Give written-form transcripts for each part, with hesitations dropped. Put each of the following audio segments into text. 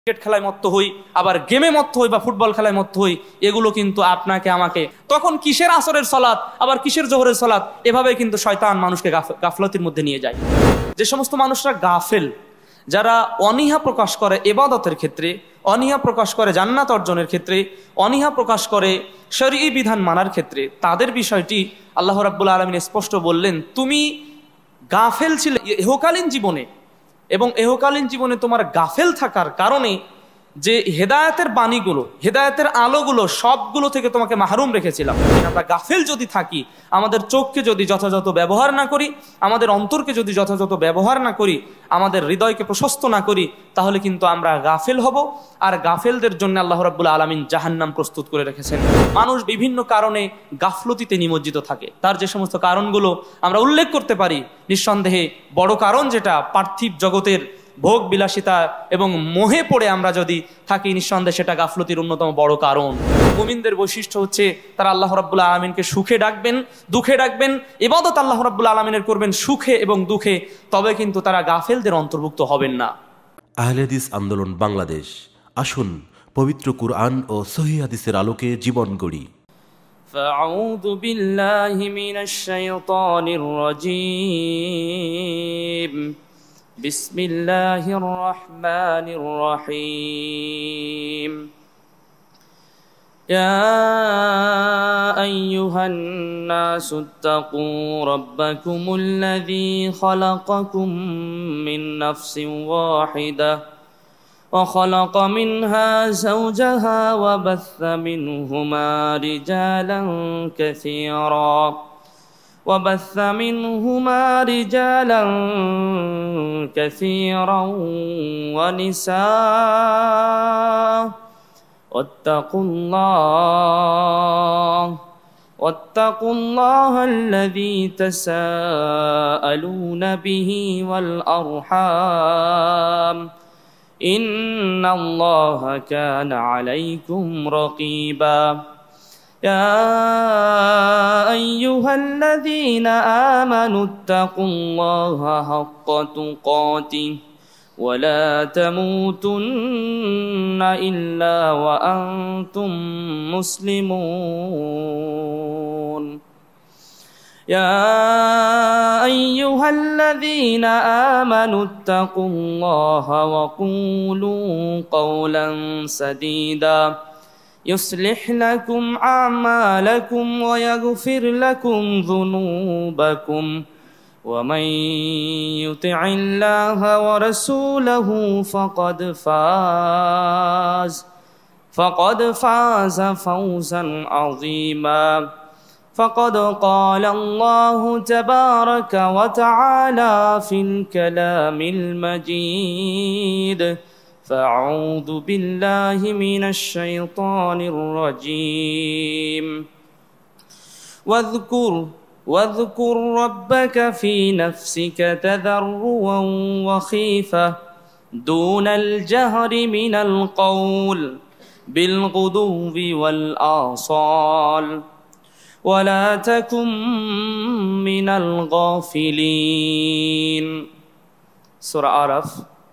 Cricket খেলায় মত্ত হই, আবার গেমে মত্ত হই বা ফুটবল খেলায় মত্ত হই, এগুলো কিন্তু আপনাকে আমাকে তখন কিসের আসরের সালাত আবার কিসের জোহরের সালাত, এভাবে কিন্তু শয়তান মানুষকে গাফলতির মধ্যে নিয়ে যায়। যে সমস্ত মানুষরা গাফেল, যারা অনীহা প্রকাশ করে ইবাদতের ক্ষেত্রে, অনীহা প্রকাশ করে জান্নাত অর্জনের ক্ষেত্রে, অনীহা প্রকাশ করে শরঈ বিধান মানার ক্ষেত্রে, তাদের বিষয়টি আল্লাহ রাব্বুল আলামিন স্পষ্ট বললেন, তুমি গাফেল ছিলে ইহকালীন জীবনে, এবং ইহকালীন জীবনে তোমার গাফেল থাকার কারণে যে হেদায়েতের বাণীগুলো, হেদায়েতের আলোগুলো সবগুলো থেকে তোমাকে মাহরুম রেখেছিলাম। আমরা গাফেল যদি থাকি, আমাদের চোখকে যদি যথাযথ ব্যবহার না করি, আমাদের অন্তরকে যদি যথাযথ ব্যবহার না করি, আমাদের হৃদয়কে প্রশস্ত না করি, তাহলে কিন্তু আমরা গাফেল হব। আর গাফেলদের জন্য আল্লাহ রাব্বুল আলামিন জাহান্নাম প্রস্তুত করে রেখেছেন। মানুষ বিভিন্ন কারণে গাফলতিতে নিমজ্জিত থাকে। তার যে সমস্ত কারণগুলো আমরা উল্লেখ করতে পারি, নিঃসন্দেহে বড় কারণ যেটা পার্থিব জগতের ভোগ বিলাসিতা এবং মোহে পড়ে আমরা যদি থাকি, নিঃসন্দেহে সেটা গাফলতির অন্যতম বড় কারণ। মুমিনদের বৈশিষ্ট্য হচ্ছে তারা আল্লাহ রাব্বুল আলামিনকে সুখে ডাকবেন, দুঃখে ডাকবেন, ইবাদত আল্লাহ রাব্বুল আলামিনের করবেন সুখে এবং দুঃখে, তবে কিন্তু তারা গাফেলদের অন্তর্ভুক্ত হবেন না। আহলে হাদিস আন্দোলন বাংলাদেশ, আসুন পবিত্র কুরআন ও সহিহ হাদিসের আলোকে জীবন গড়ি। ফাআউযু বিল্লাহি মিনাশ শাইতানির রাজীম। بسم الله الرحمن الرحيم. يا أيها الناس اتقوا ربكم الذي خلقكم من نفس واحدة وخلق منها زوجها وبث منهما رجالا كثيرا ونساء واتقوا الله الذي تساءلون به والأرحام إن الله كان عليكم رقيبا. يا أيها الذين آمنوا اتقوا الله حق تقاته ولا تموتن إلا وأنتم مسلمون. يا أيها الذين آمنوا اتقوا الله وقولوا قولا سديدا يصلح لكم أعمالكم ويغفر لكم ذنوبكم ومن يطع الله ورسوله فقد فاز فوزا عظيما. فقد قال الله تبارك وتعالى في الكلام المجيد. فأعوذ بالله من الشيطان الرجيم. واذكر ربك في نفسك تضرعا وخيفة دون الجهر من القول بالغدو والآصال ولا تكن من الغافلين. সূরা আরাফ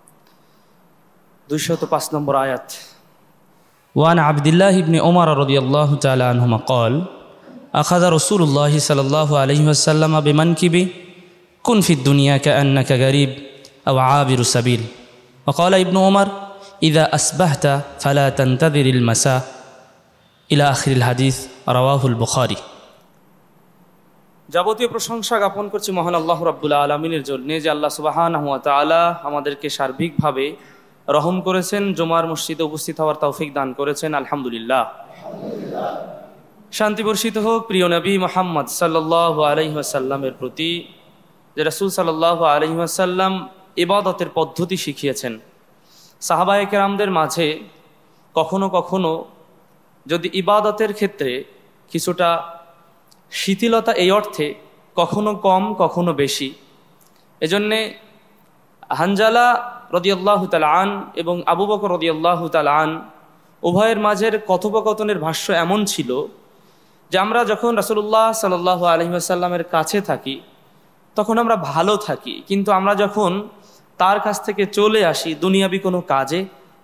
205 নম্বর আয়াত। وعن عبد الله بن عمر رضي الله تعالى عنهما قال أخذ رسول الله صلى الله عليه وسلم بمنكبه كن في الدنيا كأنك غريب أو عابر سبيل. وقال ابن عمر إذا أصبحت فلا تنتظر المساء إلى آخر الحديث. رواه البخاري. যাবতীয় প্রশংসা জ্ঞাপন করছি মহান আল্লাহ রাব্বুল আলামিনের জন্য, যে আল্লাহ সুবহানাহু ওয়া তাআলা আমাদেরকে সার্বিকভাবে রহম করেছেন, জুমার মসজিদে উপস্থিত হওয়ার তৌফিক দান করেছেন। আলহামদুলিল্লাহ। শান্তি বর্ষিত হোক প্রিয় নবী মুহাম্মদ সাল্লাল্লাহু আলাইহি ওয়াসাল্লামের প্রতি, যে রাসূল সাল্লাল্লাহু আলাইহি ওয়াসাল্লাম ইবাদতের পদ্ধতি শিখিয়েছেন। সাহাবায়ে কেরামদের মাঝে কখনো কখনো যদি ইবাদতের ক্ষেত্রে কিছুটা শিথিলতা, এই অর্থে কখনো কম কখনো বেশি, এজন্যে হানজালা রাদিয়াল্লাহু তাআলা আন এবং আবু বকর রাদিয়াল্লাহু তাআলা আন উভয়ের মাঝের কথোপকথনের ভাষ্য এমন ছিল যে আমরা যখন রাসূলুল্লাহ সাল্লাল্লাহু আলাইহি ওয়াসাল্লামের কাছে থাকি তখন আমরা ভালো থাকি, কিন্তু আমরা যখন তার কাছ থেকে চলে আসি দুনিয়াবি কোনো কাজে,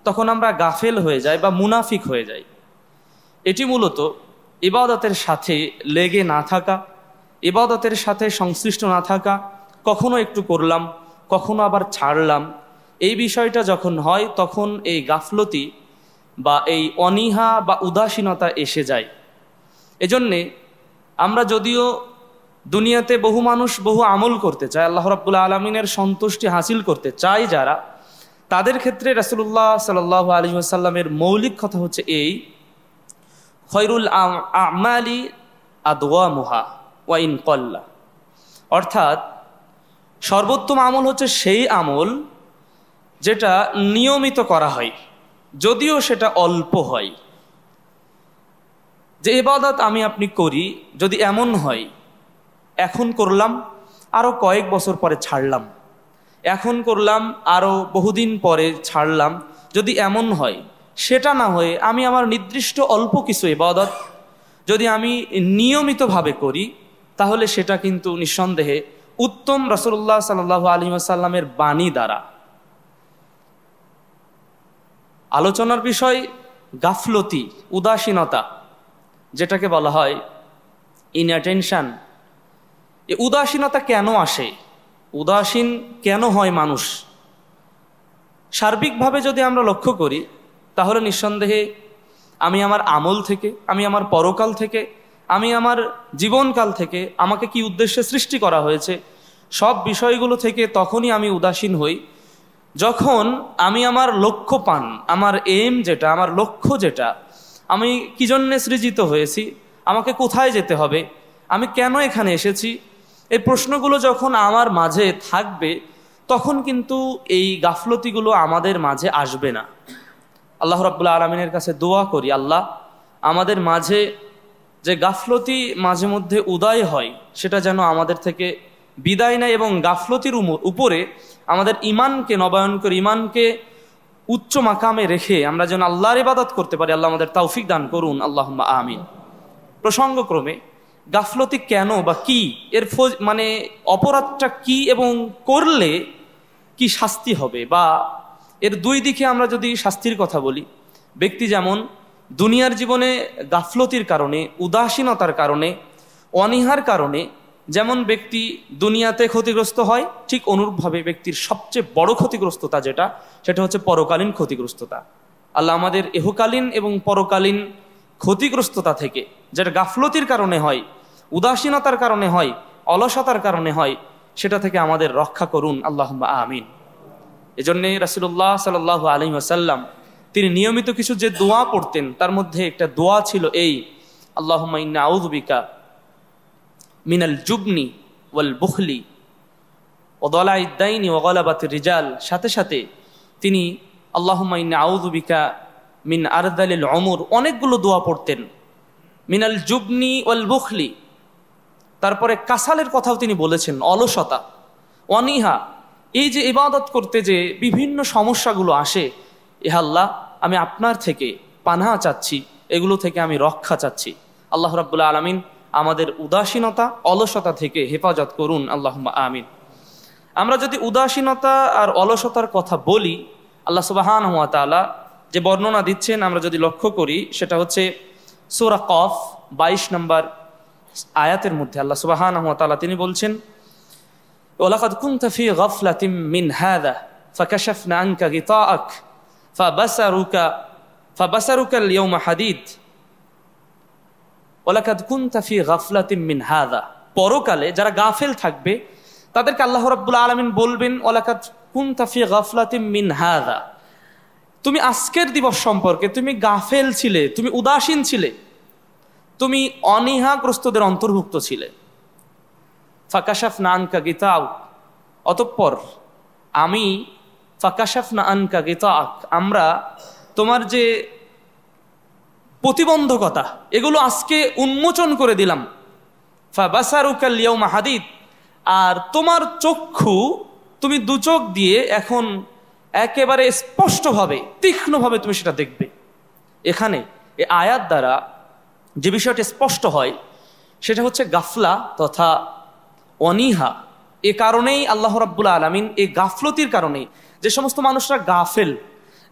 তখন আমরা গাফেল হয়ে যাই বা মুনাফিক হয়ে যাই। এটি মূলত ইবাদতের সাথে লেগে না থাকা, ইবাদতের সাথে সংশ্লিষ্ট না থাকা, কখনো একটু করলাম কখনো আবার ছাড়লাম, এই বিষয়টা যখন হয় তখন এই গাফলতি বা এই অনীহা বা উদাসীনতা এসে যায়। এজন্যে আমরা যদিও দুনিয়াতে বহু মানুষ বহু আমল করতে চায়, আল্লাহ রাব্বুল আলামিনের সন্তুষ্টি হাসিল করতে চায় যারা, তাদের ক্ষেত্রে রাসূলুল্লাহ সাল্লাল্লাহু আলাইহি ওয়াসাল্লামের মৌলিক কথা হচ্ছে এই, খয়রুল আমালি আদওয়ামুহা ওয়া ইন কল্লা, অর্থাৎ সর্বোত্তম আমল হচ্ছে সেই আমল যেটা নিয়মিত করা হয়, যদিও সেটা অল্প হয়। যে ইবাদত আমি আপনি করি, যদি এমন হয় এখন করলাম আরও কয়েক বছর পরে ছাড়লাম, এখন করলাম আরও বহুদিন পরে ছাড়লাম, যদি এমন হয়, সেটা না হয়ে আমি আমার নির্দিষ্ট অল্প কিছু ইবাদত যদি আমি নিয়মিতভাবে করি, তাহলে সেটা কিন্তু নিঃসন্দেহে উত্তম রাসূলুল্লাহ সাল্লাল্লাহু আলাইহি ওয়াসাল্লামের বাণী দ্বারা। আলোচনার বিষয় গাফলতি, উদাসীনতা, যেটাকে বলা হয় ইনঅ্যাটেনশন। এই উদাসীনতা কেন আসে, উদাসীন কেন হয় মানুষ? সার্বিকভাবে যদি আমরা লক্ষ্য করি তাহলে নিঃসন্দেহে আমি আমার আমল থেকে, আমি আমার পরকাল থেকে, আমি আমার জীবনকাল থেকে, আমাকে কি উদ্দেশ্যে সৃষ্টি করা হয়েছে, সব বিষয়গুলো থেকে তখনই আমি উদাসীন হই যখন আমি আমার লক্ষ্য পান, আমার এম যেটা, আমার লক্ষ্য যেটা, আমি কি জন্যে সৃজিত হয়েছি, আমাকে কোথায় যেতে হবে, আমি কেন এখানে এসেছি, এই প্রশ্নগুলো যখন আমার মাঝে থাকবে তখন কিন্তু এই গাফলতিগুলো আমাদের মাঝে আসবে না। আল্লাহ রাব্বুল আলামিনের কাছে দোয়া করি, আল্লাহ আমাদের মাঝে যে গাফলতি মাঝে মধ্যে উদয় হয় সেটা যেন আমাদের থেকে বিদায় নেয়, এবং গাফলতির উপরে আমাদের ইমানকে নবায়ন করে, ইমানকে উচ্চ মাকামে রেখে আমরা যেন আল্লাহর ইবাদত করতে পারি। আল্লাহ আমাদের তৌফিক দান করুন, আল্লাহুম্মা আমিন। প্রসঙ্গক্রমে গাফলতি কেন বা কি, এর মানে অপরাধটা কি এবং করলে কি শাস্তি হবে, বা এর দুই দিকে আমরা যদি শাস্তির কথা বলি, ব্যক্তি যেমন দুনিয়ার জীবনে গাফলতির কারণে, উদাসীনতার কারণে, অনীহার কারণে যেমন ব্যক্তি দুনিয়াতে ক্ষতিগ্রস্ত হয়, ঠিক অনুরূপভাবে ব্যক্তির সবচেয়ে বড় ক্ষতিগ্রস্ততা যেটা, সেটা হচ্ছে পরকালীন ক্ষতিগ্রস্ততা। আল্লাহ আমাদের ইহকালীন এবং পরকালীন ক্ষতিগ্রস্ততা থেকে, যেটা গাফলতির কারণে হয়, উদাসীনতার কারণে হয়, অলসতার কারণে হয়, সেটা থেকে আমাদের রক্ষা করুন, আল্লাহুম্মা আমিন। এজন্যে রাসূলুল্লাহ সাল্লাল্লাহু আলাইহি ওয়াসাল্লাম তিনি নিয়মিত কিছু যে দোয়া পড়তেন তার মধ্যে একটা দোয়া ছিল এই, আল্লাহুম্মা ইন্না আউযু বিকা মিনাল জুবনি ওয়াল বুখলি ওয়া দালাইদ দাইনি ওয়া গালাবাতির রিজাল। সাথে সাথে তিনি আল্লাহুম্মা ইন্না আউযু বিকা মিন আরদালিল উমর, অনেকগুলো দোয়া পড়তেন। মিনাল জুবনি ওয়াল বুখলি, তারপরে কাসালের কথাও তিনি বলেছেন, অলসতা, অনীহা, এই যে ইবাদত করতে যে বিভিন্ন সমস্যাগুলো আসে, এ আল্লাহ আমি আপনার থেকে পানাহ চাচ্ছি, এগুলো থেকে আমি রক্ষা চাচ্ছি। আল্লাহ রাব্বুল আলামিন আমাদের উদাসীনতা, অলসতা থেকে হেফাজত করুন, আল্লাহুম্মা আমিন। আমরা যদি উদাসীনতা আর অলসতার কথা বলি, আল্লাহ সুবহানাহু ওয়া তাআলা যে বর্ণনা দিচ্ছেন আমরা যদি লক্ষ্য করি, সেটা হচ্ছে সূরা কফ 22 নম্বর আয়াতের মধ্যে আল্লাহ সুবহানাহু ওয়া তাআলা তিনি বলছেন, ওয়ালাকাদ কুনতা ফি গাফলাতিন মিন হাযা ফাকাশাফনা আনকা গিতাআক ফাবাসারুকা আল-ইয়াওমা হাদীদ। ওয়ালাকাদ কুনতা ফি গাফলাতিন মিন হাযা, পরকালে যারা গাফেল থাকবে তাদেরকে আল্লাহ রাব্বুল আলামিন বলবেন, ওয়ালাকাদ কুনতা ফি গাফলাতিন মিন হাযা, তুমি আজকের দিবস সম্পর্কে তুমি গাফেল ছিলে, তুমি উদাসীন ছিলে, তুমি অনীহাগ্রস্তদের অন্তর্ভুক্ত ছিলে। ফাকাশাফনা আনকা গিতাআক, অতঃপর আমি ফাকাশাফনা আনকা গিতাআক, আমরা তোমার যে প্রতিবন্ধকতা এগুলো আজকে উন্মোচন করে দিলাম। ফাবাসারুকা আল-ইয়াওমা হাদীদ, আর তোমার চক্ষু, তুমি দু চোখ দিয়ে এখন একেবারে স্পষ্টভাবে, তীক্ষ্ণভাবে তুমি সেটা দেখবে। এখানে এই আয়াত দ্বারা যে বিষয়টি স্পষ্ট হয় সেটা হচ্ছে গাফলা তথা অনীহা। এ কারণেই আল্লাহ রাব্বুল আলামিন এই গাফলতির কারণে, যে সমস্ত মানুষরা গাফেল,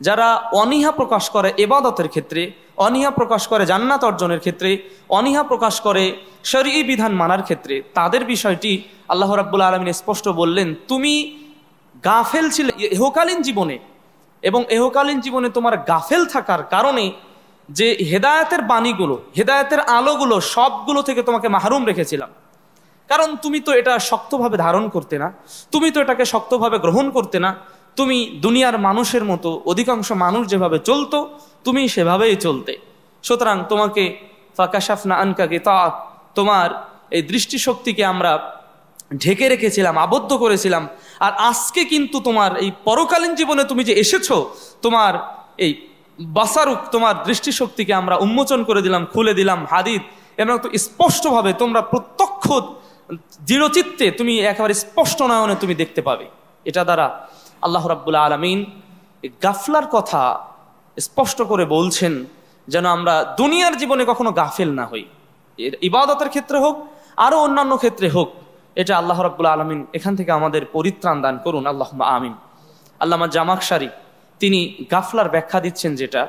যারা অনীহা প্রকাশ করে ইবাদতের ক্ষেত্রে, অনীহা প্রকাশ করে জান্নাত অর্জনের ক্ষেত্রে, অনীহা প্রকাশ করে শরঈ বিধান মানার ক্ষেত্রে, তাদের বিষয়টি আল্লাহ রাব্বুল আলামিন স্পষ্ট বললেন, তুমি গাফেল ছিলে ইহকালীন জীবনে, এবং ইহকালীন জীবনে তোমার গাফেল থাকার কারণে যে হেদায়েতের বাণীগুলো, হেদায়েতের আলোগুলো সবগুলো থেকে তোমাকে মাহরুম রেখেছিলাম। কারণ তুমি তো এটা শক্তভাবে ধারণ করতে না, তুমি তো এটাকে শক্তভাবে গ্রহণ করতে না, তুমি দুনিয়ার মানুষের মতো, অধিকাংশ মানুষ যেভাবে চলতো তুমি সেভাবেই চলতে। সুতরাং তোমাকে ফাকাশাফনা আনকা গিতাআক, তোমার এই দৃষ্টিশক্তিকে আমরা ঢেকে রেখেছিলাম, আবদ্ধ করেছিলাম। আর আজকে কিন্তু তোমার এই পরকালীন জীবনে তুমি যে এসেছো, তোমার এই বাসারুক, তোমার দৃষ্টিশক্তিকে আমরা উন্মোচন করে দিলাম, খুলে দিলাম হাদিদ, এবং তো স্পষ্টভাবে তোমরা প্রত্যক্ষ দৃঢ়চিত্তে তুমি একেবারে স্পষ্ট নয়নে তুমি দেখতে পাবে। এটা দ্বারা আল্লাহ রাব্বুল আলামিন গাফলার কথা স্পষ্ট করে বলছেন, যেন আমরা দুনিয়ার জীবনে কখনো গাফেল না হই, ইবাদতের ক্ষেত্রে হোক আরো অন্যান্য ক্ষেত্রে হোক। এটা আল্লাহ রাব্বুল আলামিন এখান থেকে আমাদের পরিত্রাণ দান করুন, আল্লাহুম্মা আমিন। আল্লামা জামাখশারি তিনি গাফলার ব্যাখ্যা দিচ্ছেন, যেটা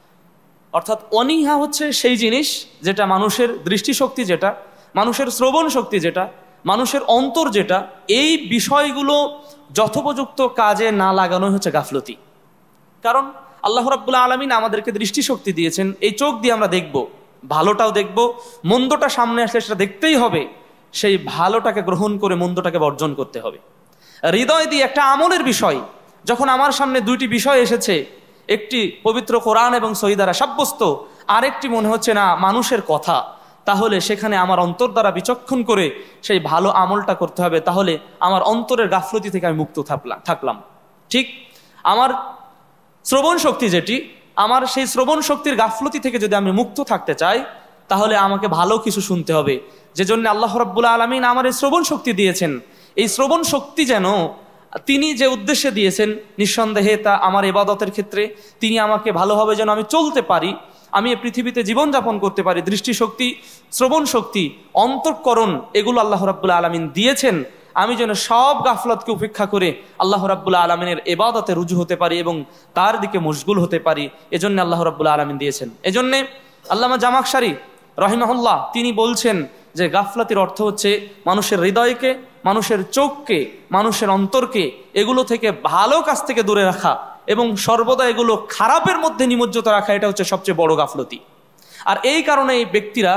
অর্থাৎ অনীহা হচ্ছে সেই জিনিস যেটা মানুষের দৃষ্টিশক্তি, যেটা মানুষের শ্রবণ শক্তি, যেটা মানুষের অন্তর, যেটা এই বিষয়গুলো যথোপযুক্ত কাজে না লাগানো হচ্ছে গাফলতি। কারণ আল্লাহ রাব্বুল আলামিন আমাদেরকে দৃষ্টিশক্তি দিয়েছেন, এই চোখ দিয়ে আমরা দেখব, ভালোটাও দেখব, মন্দটা সামনে আসলে সেটা দেখতেই হবে, সেই ভালোটাকে গ্রহণ করে মন্দটাকে বর্জন করতে হবে। হৃদয় দিয়ে একটা আমলের বিষয়, যখন আমার সামনে দুইটি বিষয় এসেছে, একটি পবিত্র কোরআন এবং সহিহ দ্বারা সাব্যস্ত, আরেকটি মনে হচ্ছে না মানুষের কথা, তাহলে সেখানে আমার অন্তর দ্বারা বিচক্ষণ করে সেই ভালো আমলটা করতে হবে। তাহলে আমার অন্তরের গাফলতি থেকে আমি মুক্ত থাকলাম। ঠিক আমার শ্রবণ শক্তি যেটি, আমার সেই শ্রবণ শক্তির গাফলতি থেকে যদি আমি মুক্ত থাকতে চাই, তাহলে আমাকে ভালো কিছু শুনতে হবে। যে জন্য আল্লাহ রাব্বুল আলামিন আমার এই শ্রবণ শক্তি দিয়েছেন। এই শ্রবণ শক্তি যেন তিনি যে উদ্দেশ্যে দিয়েছেন, নিঃসন্দেহে তা আমার ইবাদতের ক্ষেত্রে তিনি আমাকে ভালোভাবে যেন আমি চলতে পারি, আমি এই পৃথিবীতে জীবনযাপন করতে পারি। দৃষ্টিশক্তি, শ্রবণ শক্তি, অন্তঃকরণ, এগুলো আল্লাহ রাব্বুল আলামিন দিয়েছেন। আমি যেন সব গাফলতকে উপেক্ষা করে আল্লাহ রাব্বুল আলামিনের ইবাদতে রুজু হতে পারি এবং তার দিকে মশগুল হতে পারি, এজন্য আল্লাহ রাব্বুল আলামিন দিয়েছেন। এজন্য আল্লামা জামাখশারি রাহিমাহুল্লাহ তিনি বলছেন যে গাফলাতির অর্থ হচ্ছে মানুষের হৃদয়কে, মানুষের চোখকে, মানুষের অন্তরকে এগুলো থেকে ভালো কাজ থেকে দূরে রাখা এবং সর্বদা এগুলো খারাপের মধ্যে নিমজ্জিত রাখা, এটা হচ্ছে সবচেয়ে বড় গাফলতি। আর এই কারণে এই ব্যক্তিরা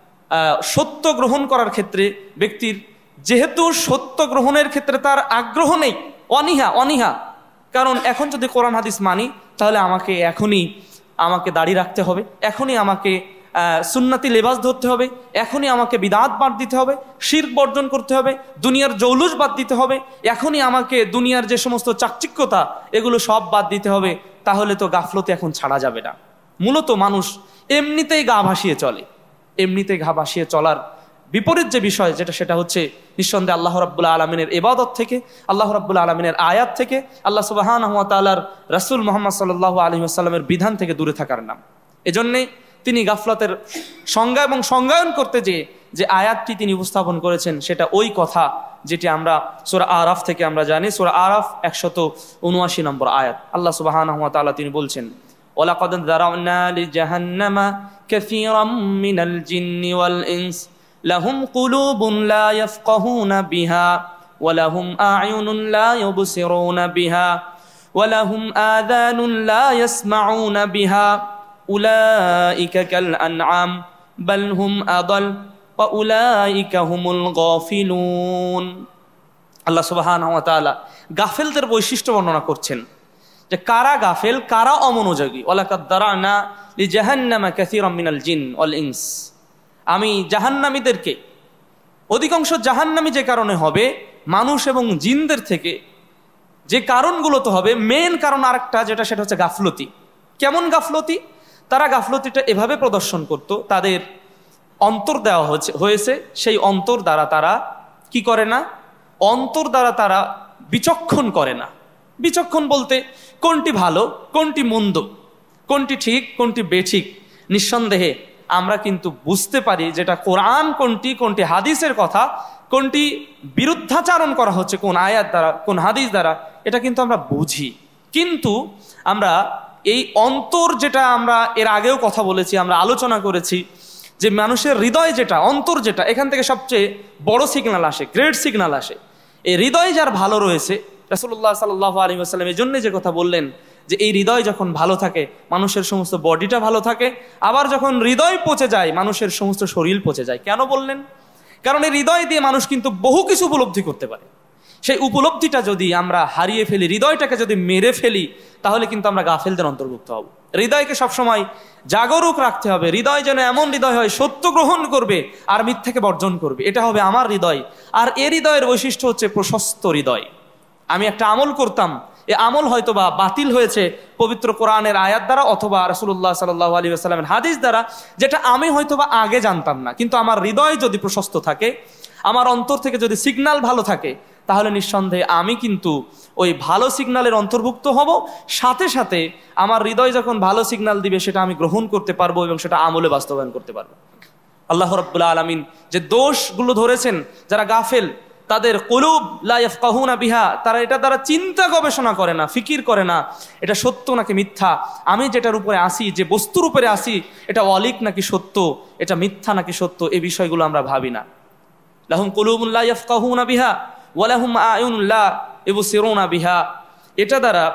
সত্য গ্রহণ করার ক্ষেত্রে, ব্যক্তির যেহেতু সত্য গ্রহণের ক্ষেত্রে তার আগ্রহ নেই, অনীহা। কারণ এখন যদি কোরআন হাদিস মানি, তাহলে আমাকে দাড়ি রাখতে হবে, এখনই আমাকে সুন্নতি লেবাস ধরতে হবে, এখনই আমাকে বিদআত বাদ দিতে হবে, শিরক বর্জন করতে হবে, দুনিয়ার জৌলুস বাদ দিতে হবে, এখনই আমাকে দুনিয়ার যে সমস্ত চাকচিক্যতা এগুলো সব বাদ দিতে হবে। তাহলে তো গাফলতি এখন ছাড়া যাবে না। মূলত মানুষ এমনিতেই গা ভাসিয়ে চলে, এমনিতেই গা ভাসিয়ে চলার বিপরীত যে বিষয় যেটা, সেটা হচ্ছে নিঃসন্দেহে আল্লাহ রাব্বুল আলামিনের ইবাদত থেকে, আল্লাহ রাব্বুল আলামিনের আয়াত থেকে, আল্লাহ সুবহানাহু ওয়া তাআলার রাসূল মুহাম্মদ সাল্লাল্লাহু আলাইহি ওয়াসাল্লামের বিধান থেকে দূরে থাকার নাম। এজন্যে তিনি গাফলতের সংজ্ঞা এবং সংজ্ঞায়ন করতে যে আয়াতটি তিনি উপস্থাপন করেছেন, সেটা ওই কথা যেটি আমরা সূরা আরাফ থেকে আমরা জানি। সূরা আরাফ 179 নম্বর আয়াত। আল্লাহ সুবহানাহু ওয়া তাআলা তিনি বলছেন, ওয়ালাকাদ যারা'না লিজাহান্নামা কাসীরাম মিনাল জিন্নি ওয়াল ইনস লাহুম কুলুবুন লা ইয়াফকাহুনা বিহা ওয়া লাহুম আ'য়ুনুন লা ইউবসিরুনা বিহা ওয়া লাহুম আযানুন লা ইয়াসমাউনা বিহা উলাইকা কাল আনআম বাল হুম আদাল ওয়া উলাইকা হুমুল গাফিলুন। আল্লাহ সুবহানাহু ওয়া তাআলা গাফেলদের বৈশিষ্ট্য বর্ণনা করছেন যে কারা গাফেল, কারা অমনোযোগী। ওয়ালাকাদ যারা'না লিজাহান্নামা কাসীরাম মিনাল জিন ওয়াল ইনস, আমি জাহান্নামীদেরকে, অধিকাংশ জাহান্নামী যে কারণে হবে মানুষ এবং জিনদের থেকে, যে কারণগুলো তো হবে, মেন কারণ আরেকটা যেটা, সেটা হচ্ছে গাফলতি। কেমন গাফলতি? তারা গাফলতিটা এভাবে প্রদর্শন করত, তাদের অন্তর দেওয়া হয়েছে, সেই অন্তর দ্বারা তারা কি করে না, অন্তর দ্বারা তারা বিচক্ষণ করে না। বিচক্ষণ বলতে কোনটি ভালো, কোনটি মন্দ, কোনটি ঠিক, কোনটি বেঠিক, নিঃসন্দেহে আমরা কিন্তু বুঝতে পারি যেটা কোরআন, কোনটি হাদিসের কথা, কোনটি বিরুদ্ধাচারণ করা হচ্ছে কোন আয়াত দ্বারা, কোন হাদিস দ্বারা, এটা কিন্তু আমরা বুঝি। কিন্তু আমরা এই অন্তর, যেটা আমরা এর আগেও কথা বলেছি, আমরা আলোচনা করেছি যে মানুষের হৃদয় যেটা, অন্তর যেটা, এখান থেকে সবচেয়ে বড় সিগন্যাল আসে, গ্রেট সিগন্যাল আসে। এই হৃদয় যার ভালো রয়েছে, রাসূলুল্লাহ সাল্লাল্লাহু আলাইহি ওয়াসাল্লাম এই জন্য যে কথা বললেন যে এই হৃদয় যখন ভালো থাকে মানুষের সমস্ত বডিটা ভালো থাকে, আবার যখন হৃদয় পচে যায় মানুষের সমস্ত শরীর পচে যায়। কেন বললেন? কারণ এই হৃদয় দিয়ে মানুষ কিন্তু বহু কিছু উপলব্ধি করতে পারে। সেই উপলব্ধিটা যদি আমরা হারিয়ে ফেলি, হৃদয়টাকে যদি মেরে ফেলি, তাহলে কিন্তু আমরা গাফেলদের অন্তর্ভুক্ত হব। হৃদয়কে সবসময় জাগরুক রাখতে হবে। হৃদয় যেন এমন হৃদয় হয় সত্য গ্রহণ করবে আর মিথ্যাকে বর্জন করবে, এটা হবে আমার হৃদয়। আর এ হৃদয়ের বৈশিষ্ট্য হচ্ছে প্রশস্ত হৃদয়। আমি একটা আমল করতাম, এ আমল হয়তোবা বাতিল হয়েছে পবিত্র কোরআনের আয়াত দ্বারা অথবা রাসূলুল্লাহ সাল্লাল্লাহু আলাইহি ওয়াসাল্লামের হাদিস দ্বারা, যেটা আমি হয়তোবা আগে জানতাম না। কিন্তু আমার হৃদয় যদি প্রশস্ত থাকে, আমার অন্তর থেকে যদি সিগন্যাল ভালো থাকে, তাহলে নিঃসন্দেহে আমি কিন্তু ওই ভালো সিগন্যালের অন্তর্ভুক্ত হব। সাথে সাথে আমার হৃদয় যখন ভালো সিগন্যাল দিবে সেটা আমি গ্রহণ করতে পারবো এবং সেটা আমলে বাস্তবায়ন করতে পারবো। আল্লাহ রাব্বুল আলামিন যে দোষগুলো ধরেছেন, যারা গাফেল, তাদের কুলুব লা ইয়াফকাহুনা বিহা, তারা এটা দ্বারা চিন্তা গবেষণা করে না, ফিকির করে না এটা সত্য নাকি মিথ্যা, আমি যেটার উপরে আসি, যে বস্তুর উপরে আসি, এটা অলিক নাকি সত্য, এটা মিথ্যা নাকি সত্য, এই বিষয়গুলো আমরা ভাবি না। লাহুম কুলুবুন লা ইয়াফকাহুনা বিহা ওয়া লাহুম আ'য়ুনুন লা ইবসিরুনা বিহা, এটা দ্বারা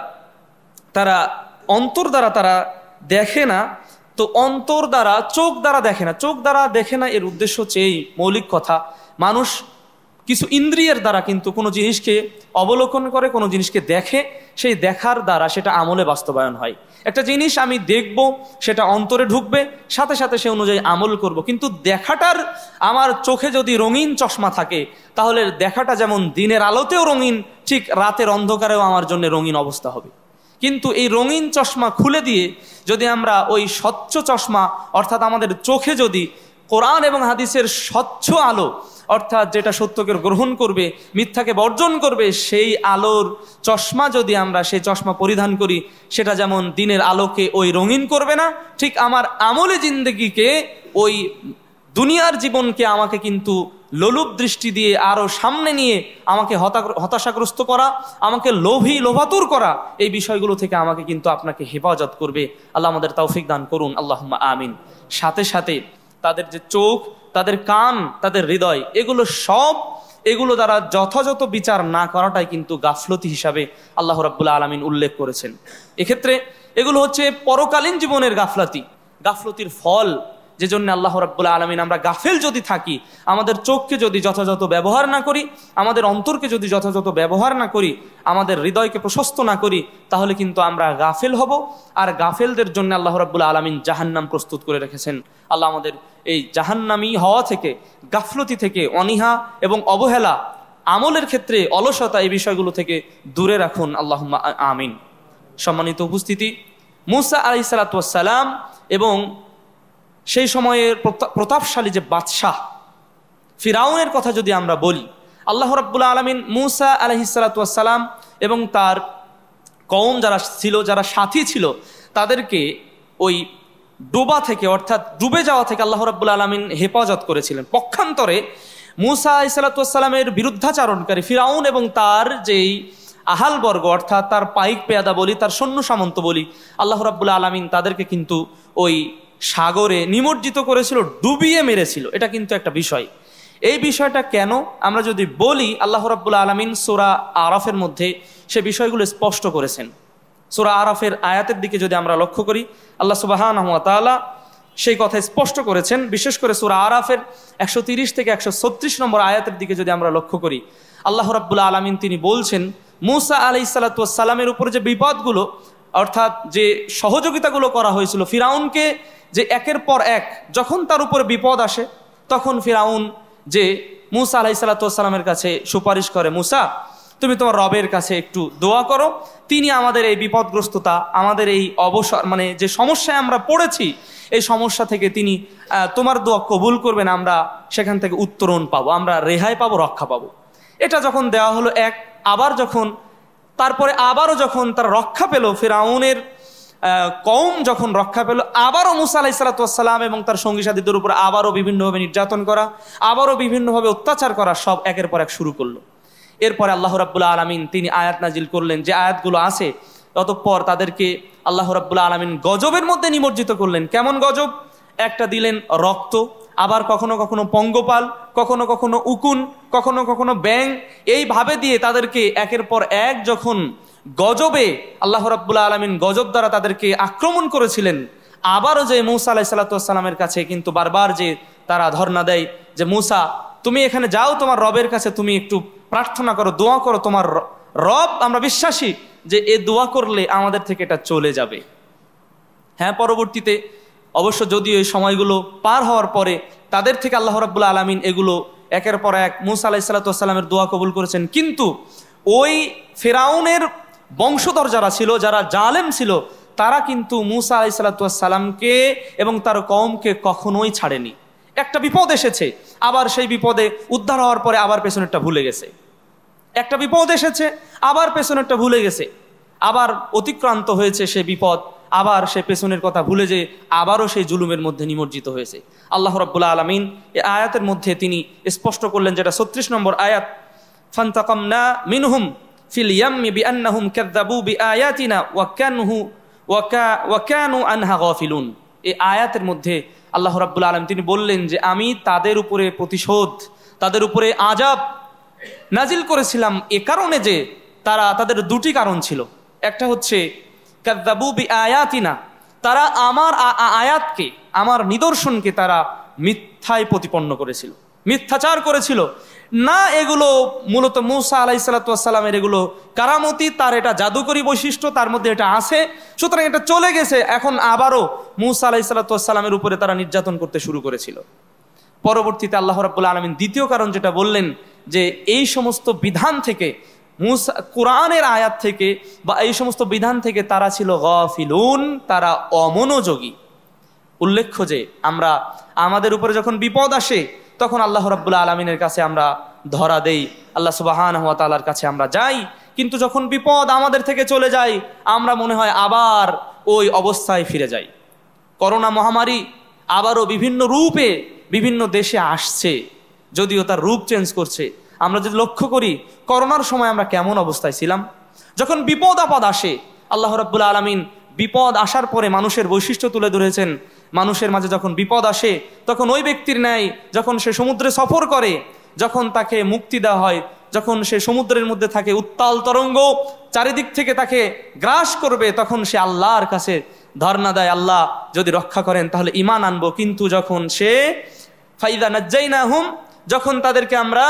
তারা, অন্তর দ্বারা তারা দেখে না। তো অন্তর দ্বারা, চোখ দ্বারা দেখে না, চোখ দ্বারা দেখে না এর উদ্দেশ্য হচ্ছে এই মৌলিক কথা, মানুষ কিছু ইন্দ্রিয়ের দ্বারা কিন্তু কোনো জিনিসকে অবলোকন করে, কোনো জিনিসকে দেখে, সেই দেখার দ্বারা সেটা আমলে বাস্তবায়ন হয়। একটা জিনিস আমি দেখব, সেটা অন্তরে ঢুকবে, সাথে সাথে সে অনুযায়ী আমল করব। কিন্তু দেখাটার, আমার চোখে যদি রঙিন চশমা থাকে, তাহলে দেখাটা যেমন দিনের আলোতেও রঙিন, ঠিক রাতের অন্ধকারেও আমার জন্য রঙিন অবস্থা হবে। কিন্তু এই রঙিন চশমা খুলে দিয়ে যদি আমরা ওই স্বচ্ছ চশমা, অর্থাৎ আমাদের চোখে যদি কোরআন এবং হাদিসের স্বচ্ছ আলো, অর্থাৎ যেটা সত্যকে গ্রহণ করবে, মিথ্যাকে বর্জন করবে, সেই আলোর চশমা যদি আমরা সেই চশমা পরিধান করি, সেটা যেমন দিনের আলোকে ওই রঙিন করবে না, ঠিক আমার আমলে জিন্দেগিকে, ওই দুনিয়ার জীবনকে আমাকে কিন্তু লোলুপ দৃষ্টি দিয়ে আরো সামনে নিয়ে আমাকে হতাশাগ্রস্ত করা, আমাকে লোভাতুর করা, এই বিষয়গুলো থেকে আমাকে কিন্তু আপনাকে হেফাজত করবে। আল্লাহ আমাদের তৌফিক দান করুন, আল্লাহুম্মা আমিন। সাথে সাথে তাদের যে চোখ, তাদের কান, তাদের হৃদয়, এগুলো দ্বারা যথাযথ বিচার না করাটাই কিন্তু গাফলতি হিসাবে আল্লাহ রাব্বুল আলামিন উল্লেখ করেছেন। এক্ষেত্রে এগুলো হচ্ছে পরকালীন জীবনের গাফলতির ফল, যে জন্য আল্লাহ রাব্বুল আলামিন, আমরা গাফেল যদি থাকি, আমাদের চোখকে যদি যথাযথ ব্যবহার না করি, আমাদের অন্তরকে যদি যথাযথ ব্যবহার না করি, আমাদের হৃদয়কে প্রশস্ত না করি, তাহলে কিন্তু আমরা গাফেল হব। আর গাফেলদের জন্য আল্লাহ রাব্বুল আলামিন জাহান্নাম প্রস্তুত করে রেখেছেন। আল্লাহ আমাদের এই জাহান্নামী হওয়া থেকে, গাফলতি থেকে, অনীহা এবং অবহেলা, আমলের ক্ষেত্রে অলসতা, এই বিষয়গুলো থেকে দূরে রাখুন, আল্লাহুম্মা আমিন। সম্মানিত উপস্থিতি, মূসা আলাইহিস সালাতু ওয়াস সালাম এবং সেই সময়ের প্রতাপশালী যে বাদশাহ ফিরাউনের কথা যদি আমরা বলি, আল্লাহ রাব্বুল আলামিন মূসা আলাইহিস সালাতু ওয়াস সালাম এবং তার কওম যারা ছিল, যারা সাথী ছিল, তাদেরকে ওই ডোবা থেকে, অর্থাৎ ডুবে যাওয়া থেকে আল্লাহ রাব্বুল আলামিন হেফাজত করেছিলেন। পক্ষান্তরে মূসা আলাইহিস সালাতু ওয়াস সালামের বিরুদ্ধাচারণকারী ফিরাউন এবং তার যেই আহালবর্গ, অর্থাৎ তার পাইক পেয়াদা বলি, তার সৈন্য সামন্ত বলি, আল্লাহ রাব্বুল আলামিন তাদেরকে কিন্তু ওই সাগরে নিমজ্জিত করেছিল, ডুবিয়ে মেরেছিল। এটা কিন্তু একটা বিষয়। এই বিষয়টা কেন আমরা যদি বলি, আল্লাহ রাব্বুল আলামিন সূরা আরাফের মধ্যে সে বিষয়গুলো স্পষ্ট করেছেন। সূরা আরাফের আয়াতের দিকে যদি আমরা লক্ষ্য করি, আল্লাহ সুবহানাহু ওয়া তাআলা সেই কথা স্পষ্ট করেছেন। বিশেষ করে সূরা আরাফের 130 থেকে 136 নম্বর আয়াতের দিকে যদি আমরা লক্ষ্য করি, আল্লাহ রাব্বুল আলামিন তিনি বলছেন, মূসা আলাইহিস সালাতু ওয়াস সালামের উপর যে বিপদগুলো, অর্থাৎ যে সহযোগিতাগুলো করা হয়েছিল, ফিরাউনকে যে একের পর এক যখন তার উপরে বিপদ আসে, তখন ফিরাউন যে মূসা আলাইহিস সালাতু ওয়াস সালামের কাছে সুপারিশ করে, মূসা তুমি তোমার রবের কাছে একটু দোয়া করো, তিনি আমাদের এই বিপদগ্রস্ততা, আমাদের এই অবসর, মানে যে সমস্যায় আমরা পড়েছি, এই সমস্যা থেকে তিনি তোমার দোয়া কবুল করবেন, আমরা সেখান থেকে উত্তরণ পাবো, আমরা রেহাই পাবো, রক্ষা পাবো। এটা যখন দেওয়া হলো এক, আবার যখন তারপরে আবারও যখন তারা রক্ষা পেল, ফিরাউনের কওম যখন রক্ষা পেল, আবারও মূসা আলাইহিস সালাতু ওয়াস সালাম এবং তার সঙ্গী সাথীদের উপর আবারও বিভিন্নভাবে নির্যাতন করা, আবারও বিভিন্নভাবে অত্যাচার করা, সব একের পর এক শুরু করলো। এরপরে আল্লাহ রাব্বুল আলামিন তিনি আয়াত নাজিল করলেন, যে আয়াতগুলো আছে অতঃপর তাদেরকে আল্লাহ রাব্বুল আলামিন গজবের মধ্যে নিমজ্জিত করলেন। কেমন গজব? একটা দিলেন রক্ত, আবার কখনো কখনো পঙ্গপাল, কখনো কখনো উকুন, কখনো কখনো ব্যাং, এইভাবে দিয়ে তাদেরকে একের পর এক যখন গজবে আল্লাহ রাব্বুল আলামিন গজব দ্বারা তাদেরকে আক্রমণ করেছিলেন, আবারও যে মূসা আলাইহিস সালাতু ওয়াস সালামের কাছে কিন্তু বারবার যে তারা ধর্ণা দেয় যে মূসা তুমি এখানে যাও, তোমার রবের কাছে তুমি একটু প্রার্থনা করো, দোয়া করো, তোমার রব আমরা বিশ্বাসী যে এ দোয়া করলে আমাদের থেকে এটা চলে যাবে। হ্যাঁ, পরবর্তীতে অবশ্য যদিও এই সময়গুলো পার হওয়ার পরে তাদের থেকে আল্লাহ রাব্বুল আলামিন এগুলো একের পর এক মূসা আলাইহিস সালাতু ওয়াস সালামের দোয়া কবুল করেছেন, কিন্তু ওই ফিরআউনের বংশধর যারা ছিল, যারা জালেম ছিল, তারা কিন্তু মূসা আলাইহিস সালাতু ওয়াস সালামকে এবং তার কওমকে কখনোই ছাড়েনি। একটা বিপদ এসেছে, আবার সেই বিপদে উদ্ধার হওয়ার পরে আবার পেছনেরটা ভুলে গেছে। একটা বিপদ এসেছে, আবার পেছনেরটা ভুলে গেছে, আবার অতিক্রান্ত হয়েছে সে বিপদ, আবার সে পেছনের কথা ভুলে যে আবারও সেই জুলুমের মধ্যে নিমজ্জিত হয়েছে। আল্লাহ রাব্বুল আলামিন এই আয়াতের মধ্যে তিনি স্পষ্ট করলেন, যেটা 36 নম্বর আয়াত, ফান্তাকামনা মিনহুম ফিল ইয়াম্মি বিআন্নাহুম কাযযাবু বিআয়াতিনা ওয়া কানু আনহা গাফিলুন। এই আয়াতের মধ্যে আল্লাহ রাব্বুল আলামিন তিনি বললেন যে আমি তাদের উপরে প্রতিশোধ, তাদের উপরে আযাব নাজিল করেছিলাম এ কারণে যে তাদের দুটি কারণ ছিল। একটা হচ্ছে কাযযাবু বিআয়াতিনা, তারা আমার আয়াতকে, আমার নিদর্শনকে তারা মিথ্যায় প্রতিপন্ন করেছিল, মিথ্যাচার করেছিল। না, এগুলো মূলত মূসা আলাইহিস সালাতু ওয়াস সালামের এগুলো কারামতি, তার এটা জাদুকরী বৈশিষ্ট্য, তার মধ্যে এটা আছে, সুতরাং এটা চলে গেছে। এখন আবারও মূসা আলাইহিস সালাতু ওয়াস সালামের উপরে তারা নির্যাতন করতে শুরু করেছিল। পরবর্তীতে আল্লাহ রাব্বুল আলামিন দ্বিতীয় কারণ যেটা বললেন যে এই সমস্ত বিধান থেকে, মূসা কোরআনের আয়াত থেকে বা এই সমস্ত বিধান থেকে তারা ছিল গাফিলুন, তারা অমনোযোগী। উল্লেখ্য যে আমরা আমাদের উপরে যখন বিপদ আসে তখন আল্লাহ রাব্বুল আলামিনের কাছে আমরা ধরা দেই, আল্লাহ সুবহানাহু ওয়া তাআলার কাছে আমরা যাই, কিন্তু যখন বিপদ আমাদের থেকে চলে যায় আমরা মনে হয় আবার ওই অবস্থায় ফিরে যাই। করোনা মহামারী আবারও বিভিন্ন রূপে বিভিন্ন দেশে আসছে, যদিও তার রূপ চেঞ্জ করছে। আমরা যদি লক্ষ্য করি করোনার সময় আমরা কেমন অবস্থায় ছিলাম, যখন বিপদ আপদ আসে আল্লাহ রাব্বুল আলামিন বিপদ আসার পরে মানুষের বৈশিষ্ট্য তুলে ধরেছেন। মানুষের মাঝে যখন বিপদ আসে তখন ওই ব্যক্তির ন্যায় যখন সে সমুদ্রে সফর করে, যখন তাকে মুক্তি দেওয়া হয়, যখন সে সমুদ্রের মধ্যে থাকে, উত্তাল তরঙ্গ চারিদিক থেকে তাকে গ্রাস করবে, তখন সে আল্লাহর কাছে ধর্ণা দেয়, আল্লাহ যদি রক্ষা করেন তাহলে ঈমান আনবো। কিন্তু যখন সে ফাইদা নাজ্জাইনাহুম, যখন তাদেরকে আমরা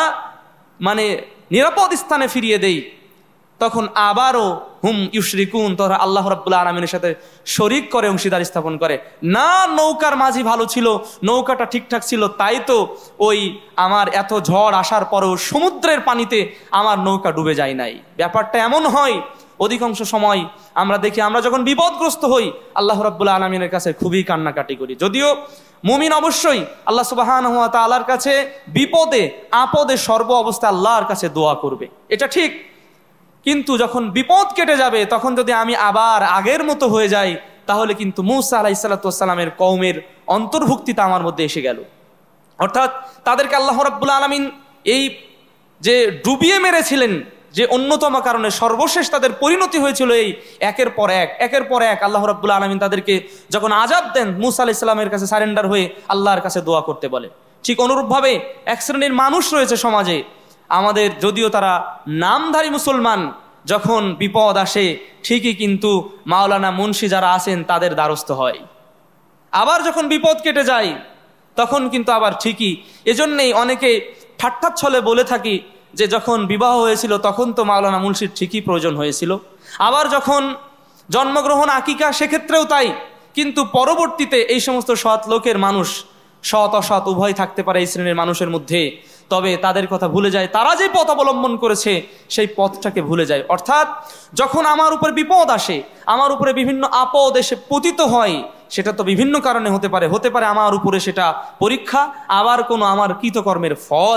নিরাপদ স্থানে ফিরিয়ে দেই, তখন আবারও হুম ইউশরিকুন, তারা আল্লাহ রাব্বুল আলামিনের সাথে শরীক করে, অংশীদার স্থাপন করে। না, নৌকার মাঝি ভালো ছিল, নৌকাটা ঠিকঠাক ছিল, তাই তো ওই আমার এত ঝড় আসার পরেও সমুদ্রের পানিতে আমার নৌকা ডুবে যায় নাই। ব্যাপারটা এমন হয় অধিকাংশ সময় আমরা দেখি, আমরা যখন বিপদগ্রস্ত হই আল্লাহ রাব্বুল আলামিনের কাছে খুবই কান্নাকাটি করি। যদিও মুমিন অবশ্যই আল্লাহ সুবহানাহু ওয়া তাআলার কাছে বিপদে আপদে সর্ব অবস্থায় আল্লাহর কাছে দোয়া করবে, এটা ঠিক। কিন্তু যখন বিপদ কেটে যাবে তখন যদি আমি আবার আগের মতো হয়ে যাই তাহলে কিন্তু মূসা আলাইহিস সালাতু ওয়াস সালামের কওমের অন্তর্ভুক্তিতা আমার মধ্যে এসে গেল। অর্থাৎ তাদেরকে আল্লাহ রাব্বুল আলামিন এই যে ডুবিয়ে মেরেছিলেন, যে অন্যতম কারণে সর্বশেষ তাদের পরিণতি হয়েছিল এই একের পর এক আল্লাহ রাব্বুল আলামিন তাদেরকে যখন আযাব দেন, মূসা আলাইহিস সালামের কাছে সারেন্ডার হয়ে আল্লাহর কাছে দোয়া করতে বলে। ঠিক অনুরূপভাবে এক শ্রেণীর মানুষ রয়েছে সমাজে আমাদের, যদিও তারা নামধারী মুসলমান, যখন বিপদ আসে ঠিকই কিন্তু মাওলানা মুন্সি যারা আছেন তাদের দ্বারস্থ হয়। আবার যখন বিপদ কেটে যায় তখন কিন্তু আবার ঠিকই, এজন্যই অনেকে ঠাট্টার ছলে বলে থাকি যে যখন বিবাহ হয়েছিল তখন তো মাওলানা মুন্সির ঠিকই প্রয়োজন হয়েছিল, আবার যখন জন্মগ্রহণ আকিকা সেক্ষেত্রেও তাই। কিন্তু পরবর্তীতে এই সমস্ত সৎ লোকের মানুষ, সৎ অসৎ উভয় থাকতে পারে এই শ্রেণীর মানুষের মধ্যে, তবে তাদের কথা ভুলে যায়, তারা যে পথ অবলম্বন করেছে সেই পথটাকে ভুলে যায়। অর্থাৎ যখন আমার উপর বিপদ আসে, আমার উপরে বিভিন্ন আপদ এসে পতিত হয়, সেটা তো বিভিন্ন কারণে হতে পারে আমার উপরে সেটা পরীক্ষা, আবার কোনো আমার কৃতকর্মের ফল।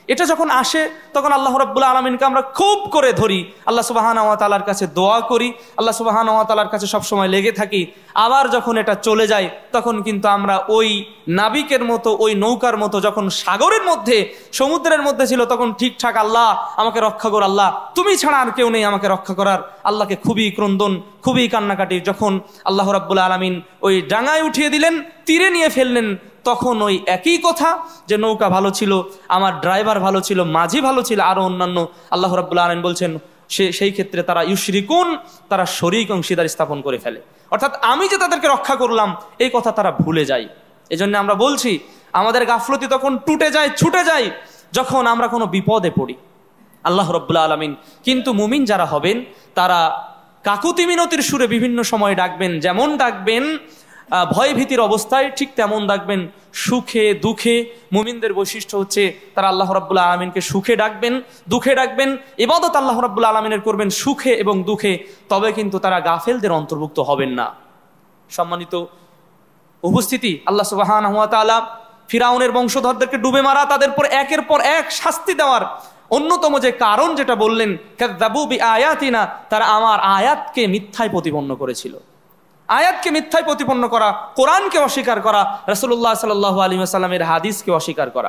এটা যখন আসে তখন আল্লাহ রাব্বুল আলামিনকে আমরা খুব করে ধরি, আল্লাহ সুবহানাহু ওয়া তাআলার কাছে দোয়া করি, আল্লাহ সুবহানাহু ওয়া তাআলার কাছে সবসময় লেগে থাকি। আবার যখন এটা চলে যায় তখন কিন্তু আমরা ওই নাবিকের মতো, ওই নৌকার মতো, যখন সাগরের মধ্যে, সমুদ্রের মধ্যে ছিল তখন ঠিকঠাক আল্লাহ আমাকে রক্ষা কর, আল্লাহ তুমি ছাড়া আর কেউ নেই আমাকে রক্ষা করার, আল্লাহকে খুবই ক্রন্দন, খুবই কান্নাকাটি। যখন আল্লাহ রাব্বুল আলামিন ওই ডাঙায় উঠিয়ে দিলেন, তীরে নিয়ে ফেললেন, তখন ওই একই কথা যে নৌকা ভালো ছিল, আমার ড্রাইভার ভালো ছিল, মাঝি ভালো ছিল, আরো অন্যান্য, আল্লাহ রাব্বুল আলামিন বলছেন সেই ক্ষেত্রে তারা ইউশরিকুন, তারা শরীক অংশীদার স্থাপন করে ফেলে। অর্থাৎ আমি যে তাদেরকে রক্ষা করলাম এই কথা তারা ভুলে যায়। এজন্য আমরা বলছি আমাদের গাফলতি তখন টুটে যায়, ছুটে যায় যখন আমরা কোনো বিপদে পড়ি। আল্লাহ রাব্বুল আলামিন কিন্তু মুমিন যারা হবেন তারা কাকুতি মিনতির সুরে বিভিন্ন সময় ডাকবেন, যেমন ডাকবেন ভয় ভীতির অবস্থায়, ঠিক তেমন ডাকবেন সুখে দুঃখে। মুমিনদের বৈশিষ্ট্য হচ্ছে তারা আল্লাহ রাব্বুল আলামিনকে সুখে ডাকবেন, দুঃখে ডাকবেন, ইবাদত আল্লাহ রাব্বুল আলামিনের করবেন সুখে এবং দুঃখে, তবে কিন্তু তারা গাফেলদের অন্তর্ভুক্ত হবেন না। সম্মানিত উপস্থিতি, আল্লাহ সুবহানাহু ওয়া তাআলা ফিরাউনের বংশধরদেরকে ডুবে মারা, তাদের পর একের পর এক শাস্তি দেওয়ার অন্যতম যে কারণ যেটা বললেন, কাযযাবু বিআয়াতিনা, তারা আমার আয়াতকে মিথ্যায় প্রতিপন্ন করেছিল। আয়াতকে মিথ্যায় প্রতিপন্ন করা, কোরআনকে অস্বীকার করা, রাসূলুল্লাহ সাল্লাল্লাহু আলাইহি ওয়াসাল্লামের হাদিসকে অস্বীকার করা।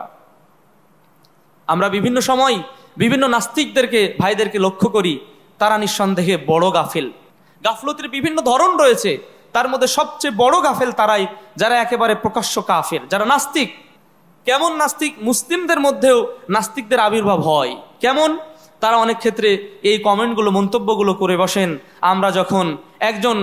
আমরা বিভিন্ন সময় বিভিন্ন নাস্তিকদেরকে, ভাইদেরকে লক্ষ্য করি, তারা নিঃসন্দেহে বড় গাফেল। গাফলতির বিভিন্ন ধরন রয়েছে, তার মধ্যে সবচেয়ে বড় গাফেল তারাই যারা একেবারে প্রকাশ্য কাফের, যারা নাস্তিক। কেমন নাস্তিক? মুসলিমদের মধ্যেও নাস্তিকদের আবির্ভাব হয়। কেমন? তারা অনেক ক্ষেত্রে এই কমেন্টগুলো, মন্তব্যগুলো করে বসেন, আমরা যখন একজন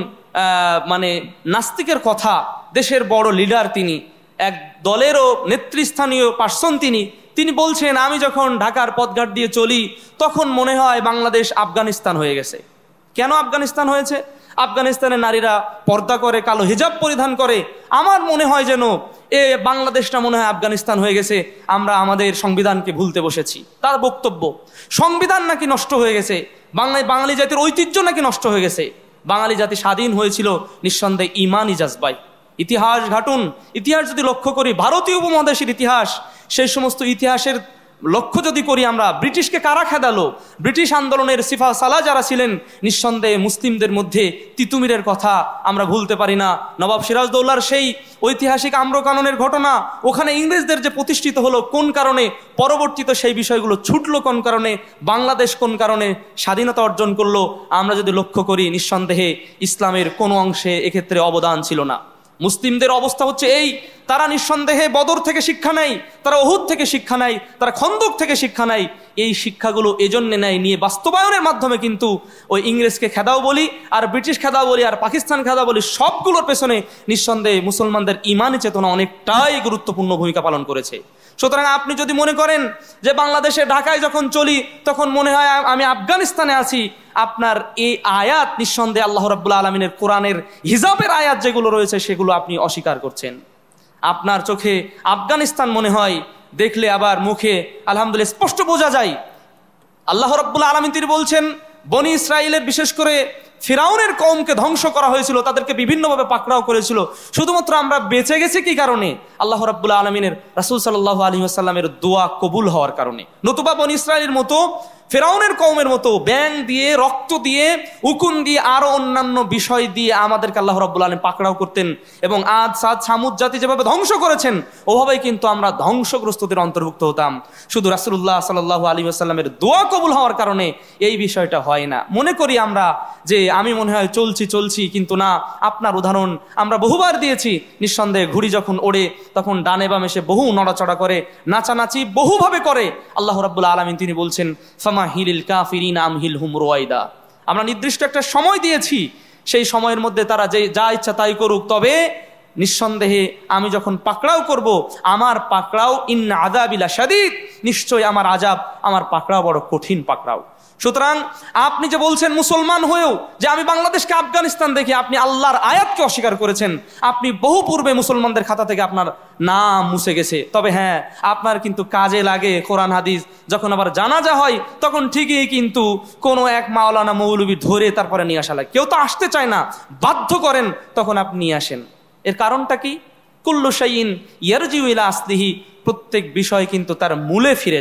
নাস্তিকের কথা, দেশের বড় লিডার, তিনি এক দলেরও নেতৃস্থানীয় পার্সন, তিনি বলছেন আমি যখন ঢাকার পথঘাট দিয়ে চলি তখন মনে হয় বাংলাদেশ আফগানিস্তান হয়ে গেছে। কেন আফগানিস্তান হয়েছে? আফগানিস্তানের নারীরা পর্দা করে, কালো হিজাব পরিধান করে, আমার মনে হয় যেন বাংলাদেশটা মনে হয় আফগানিস্তান হয়ে গেছে, আমরা আমাদের সংবিধানকে ভুলতে বসেছি। তার বক্তব্য সংবিধান নাকি নষ্ট হয়ে গেছে, বাঙালি জাতির ঐতিহ্য নাকি নষ্ট হয়ে গেছে। বাঙালি জাতি স্বাধীন হয়েছিল নিঃসন্দেহে ইমানি জাজবায়। ইতিহাস ঘাটুন, ইতিহাস যদি লক্ষ্য করি, ভারতীয় উপমহাদেশের ইতিহাস, সেই সমস্ত ইতিহাসের লক্ষ্য যদি করি আমরা, ব্রিটিশকে কারা খেদালো, ব্রিটিশ আন্দোলনের সিফা সালা যারা ছিলেন, নিঃসন্দেহে মুসলিমদের মধ্যে তিতুমিরের কথা আমরা ভুলতে পারি না। নবাব সিরাজদৌল্লার সেই ঐতিহাসিক আম্রকাননের ঘটনা, ওখানে ইংরেজদের যে প্রতিষ্ঠিত হলো কোন কারণে, পরবর্তীতে সেই বিষয়গুলো ছুটলো কোন কারণে, বাংলাদেশ কোন কারণে স্বাধীনতা অর্জন করলো, আমরা যদি লক্ষ্য করি নিঃসন্দেহে ইসলামের কোনো অংশে এক্ষেত্রে অবদান ছিল না। মুসলিমদের অবস্থা হচ্ছে এই, তারা নিঃসন্দেহে বদর থেকে শিক্ষা নেয়, তারা উহুদ থেকে শিক্ষা নেয়, তারা খন্দক থেকে শিক্ষা নেয়। এই শিক্ষাগুলো এজন্য নেয়, নিয়ে বাস্তবায়নের মাধ্যমে কিন্তু ওই ইংরেজকে খেদাও বলি, আর ব্রিটিশ খেদাও বলি, আর পাকিস্তান খেদাও বলি, সবগুলোর পেছনে নিঃসন্দেহে মুসলমানদের ইমানি চেতনা অনেকটাই গুরুত্বপূর্ণ ভূমিকা পালন করেছে। সুতরাং আপনি যদি মনে করেন যে বাংলাদেশে ঢাকায় যখন চলি তখন মনে হয় আমি আফগানিস্তানে আছি, আপনার এই আয়াত নিঃসন্দেহে আল্লাহ রাব্বুল আলামিনের কোরআনের হিজাবের আয়াত যেগুলো রয়েছে সেগুলো আপনি অস্বীকার করছেন। আপনার চোখে আফগানিস্তান মনে হয়, দেখলে আবার মুখে আলহামদুলিল্লাহ স্পষ্ট বোঝা যায়। আল্লাহ রাব্বুল আলামিন তিনি বলছেন, বনি ইসরাইলের বিশেষ করে ফিরাউনের কওমকে ধ্বংস করা হয়েছিল, তাদেরকে বিভিন্নভাবে পাকড়াও করেছিল, শুধুমাত্র আমরা বেঁচে গেছি কি কারণে? আল্লাহ রাব্বুল আলামিনের রাসূল সাল্লাল্লাহু আলাইহি ওয়াসাল্লামের দোয়া কবুল হওয়ার কারণে। নতুবা বনি ইসরাইলের মতো, ফিরাউনের কওমের মতো ব্যাং দিয়ে, রক্ত দিয়ে, উকুন দিয়ে, আরো অন্যান্য বিষয় দিয়ে আমাদেরকে আল্লাহ রাব্বুল আলামিন পাকড়াও করতেন, এবং আদ, সাদ, সামুদ জাতি যেভাবে ধ্বংস করেছেন ওভাবেই কিন্তু আমরা ধ্বংসগ্রস্তদের অন্তর্ভুক্ত হতাম। শুধু রাসূলুল্লাহ সাল্লাল্লাহু আলাইহি ওয়াসাল্লামের দোয়া কবুল হওয়ার কারণে এই বিষয়টা হয় না। মনে করি আমরা যে আমি মনে হয় চলছি, কিন্তু না। আপনার উদাহরণ আমরা বহুবার দিয়েছি। নিঃসন্দেহে ঘুড়ি যখন ওড়ে তখন ডানে বামে সে বহু নড়াচড়া করে, নাচানাচি বহুভাবে করে। আল্লাহ রাব্বুল আলামিন তিনি বলছেন, ফামাহিলিল কাফিরিনা আমহিলহুম রুয়াইদা, আমরা নির্দিষ্ট একটা সময় দিয়েছি, সেই সময়ের মধ্যে তারা যে যা ইচ্ছা তাই করুক, তবে নিঃসন্দেহে আমি যখন পাকড়াও করব, আমার পাকড়াও ইন্না আযাবিলা শাদীদ, নিশ্চয় আমার আযাব, আমার পাকড়াও বড় কঠিন পাকড়াও। সুতরাং আপনি যে বলছেন মুসলমান হয়েও যে আমি বাংলাদেশকে আফগানিস্তান দেখি, আপনি আল্লাহর আয়াতকে অস্বীকার করেছেন। আপনি বহু পূর্বে মুসলমানদের খাতা থেকে আপনার নাম মুছে গেছে। তবে হ্যাঁ, আপনার কিন্তু কাজে লাগে কোরআন হাদিস। যখন আবার জানাজা হয় তখন ঠিকই কিন্তু কোনো এক মাওলানা মৌলবী ধরে তারপরে নিয়ে আসা লাগে। কেউ তো আসতে চায় না, বাধ্য করেন, তখন আপনি নিয়ে আসেন। এর কারণটা কি? কুল্লু শাইইন ইয়ারজিউ ইলা আসলিহি, প্রত্যেক বিষয় কিন্তু তার মূলে ফিরে যায়।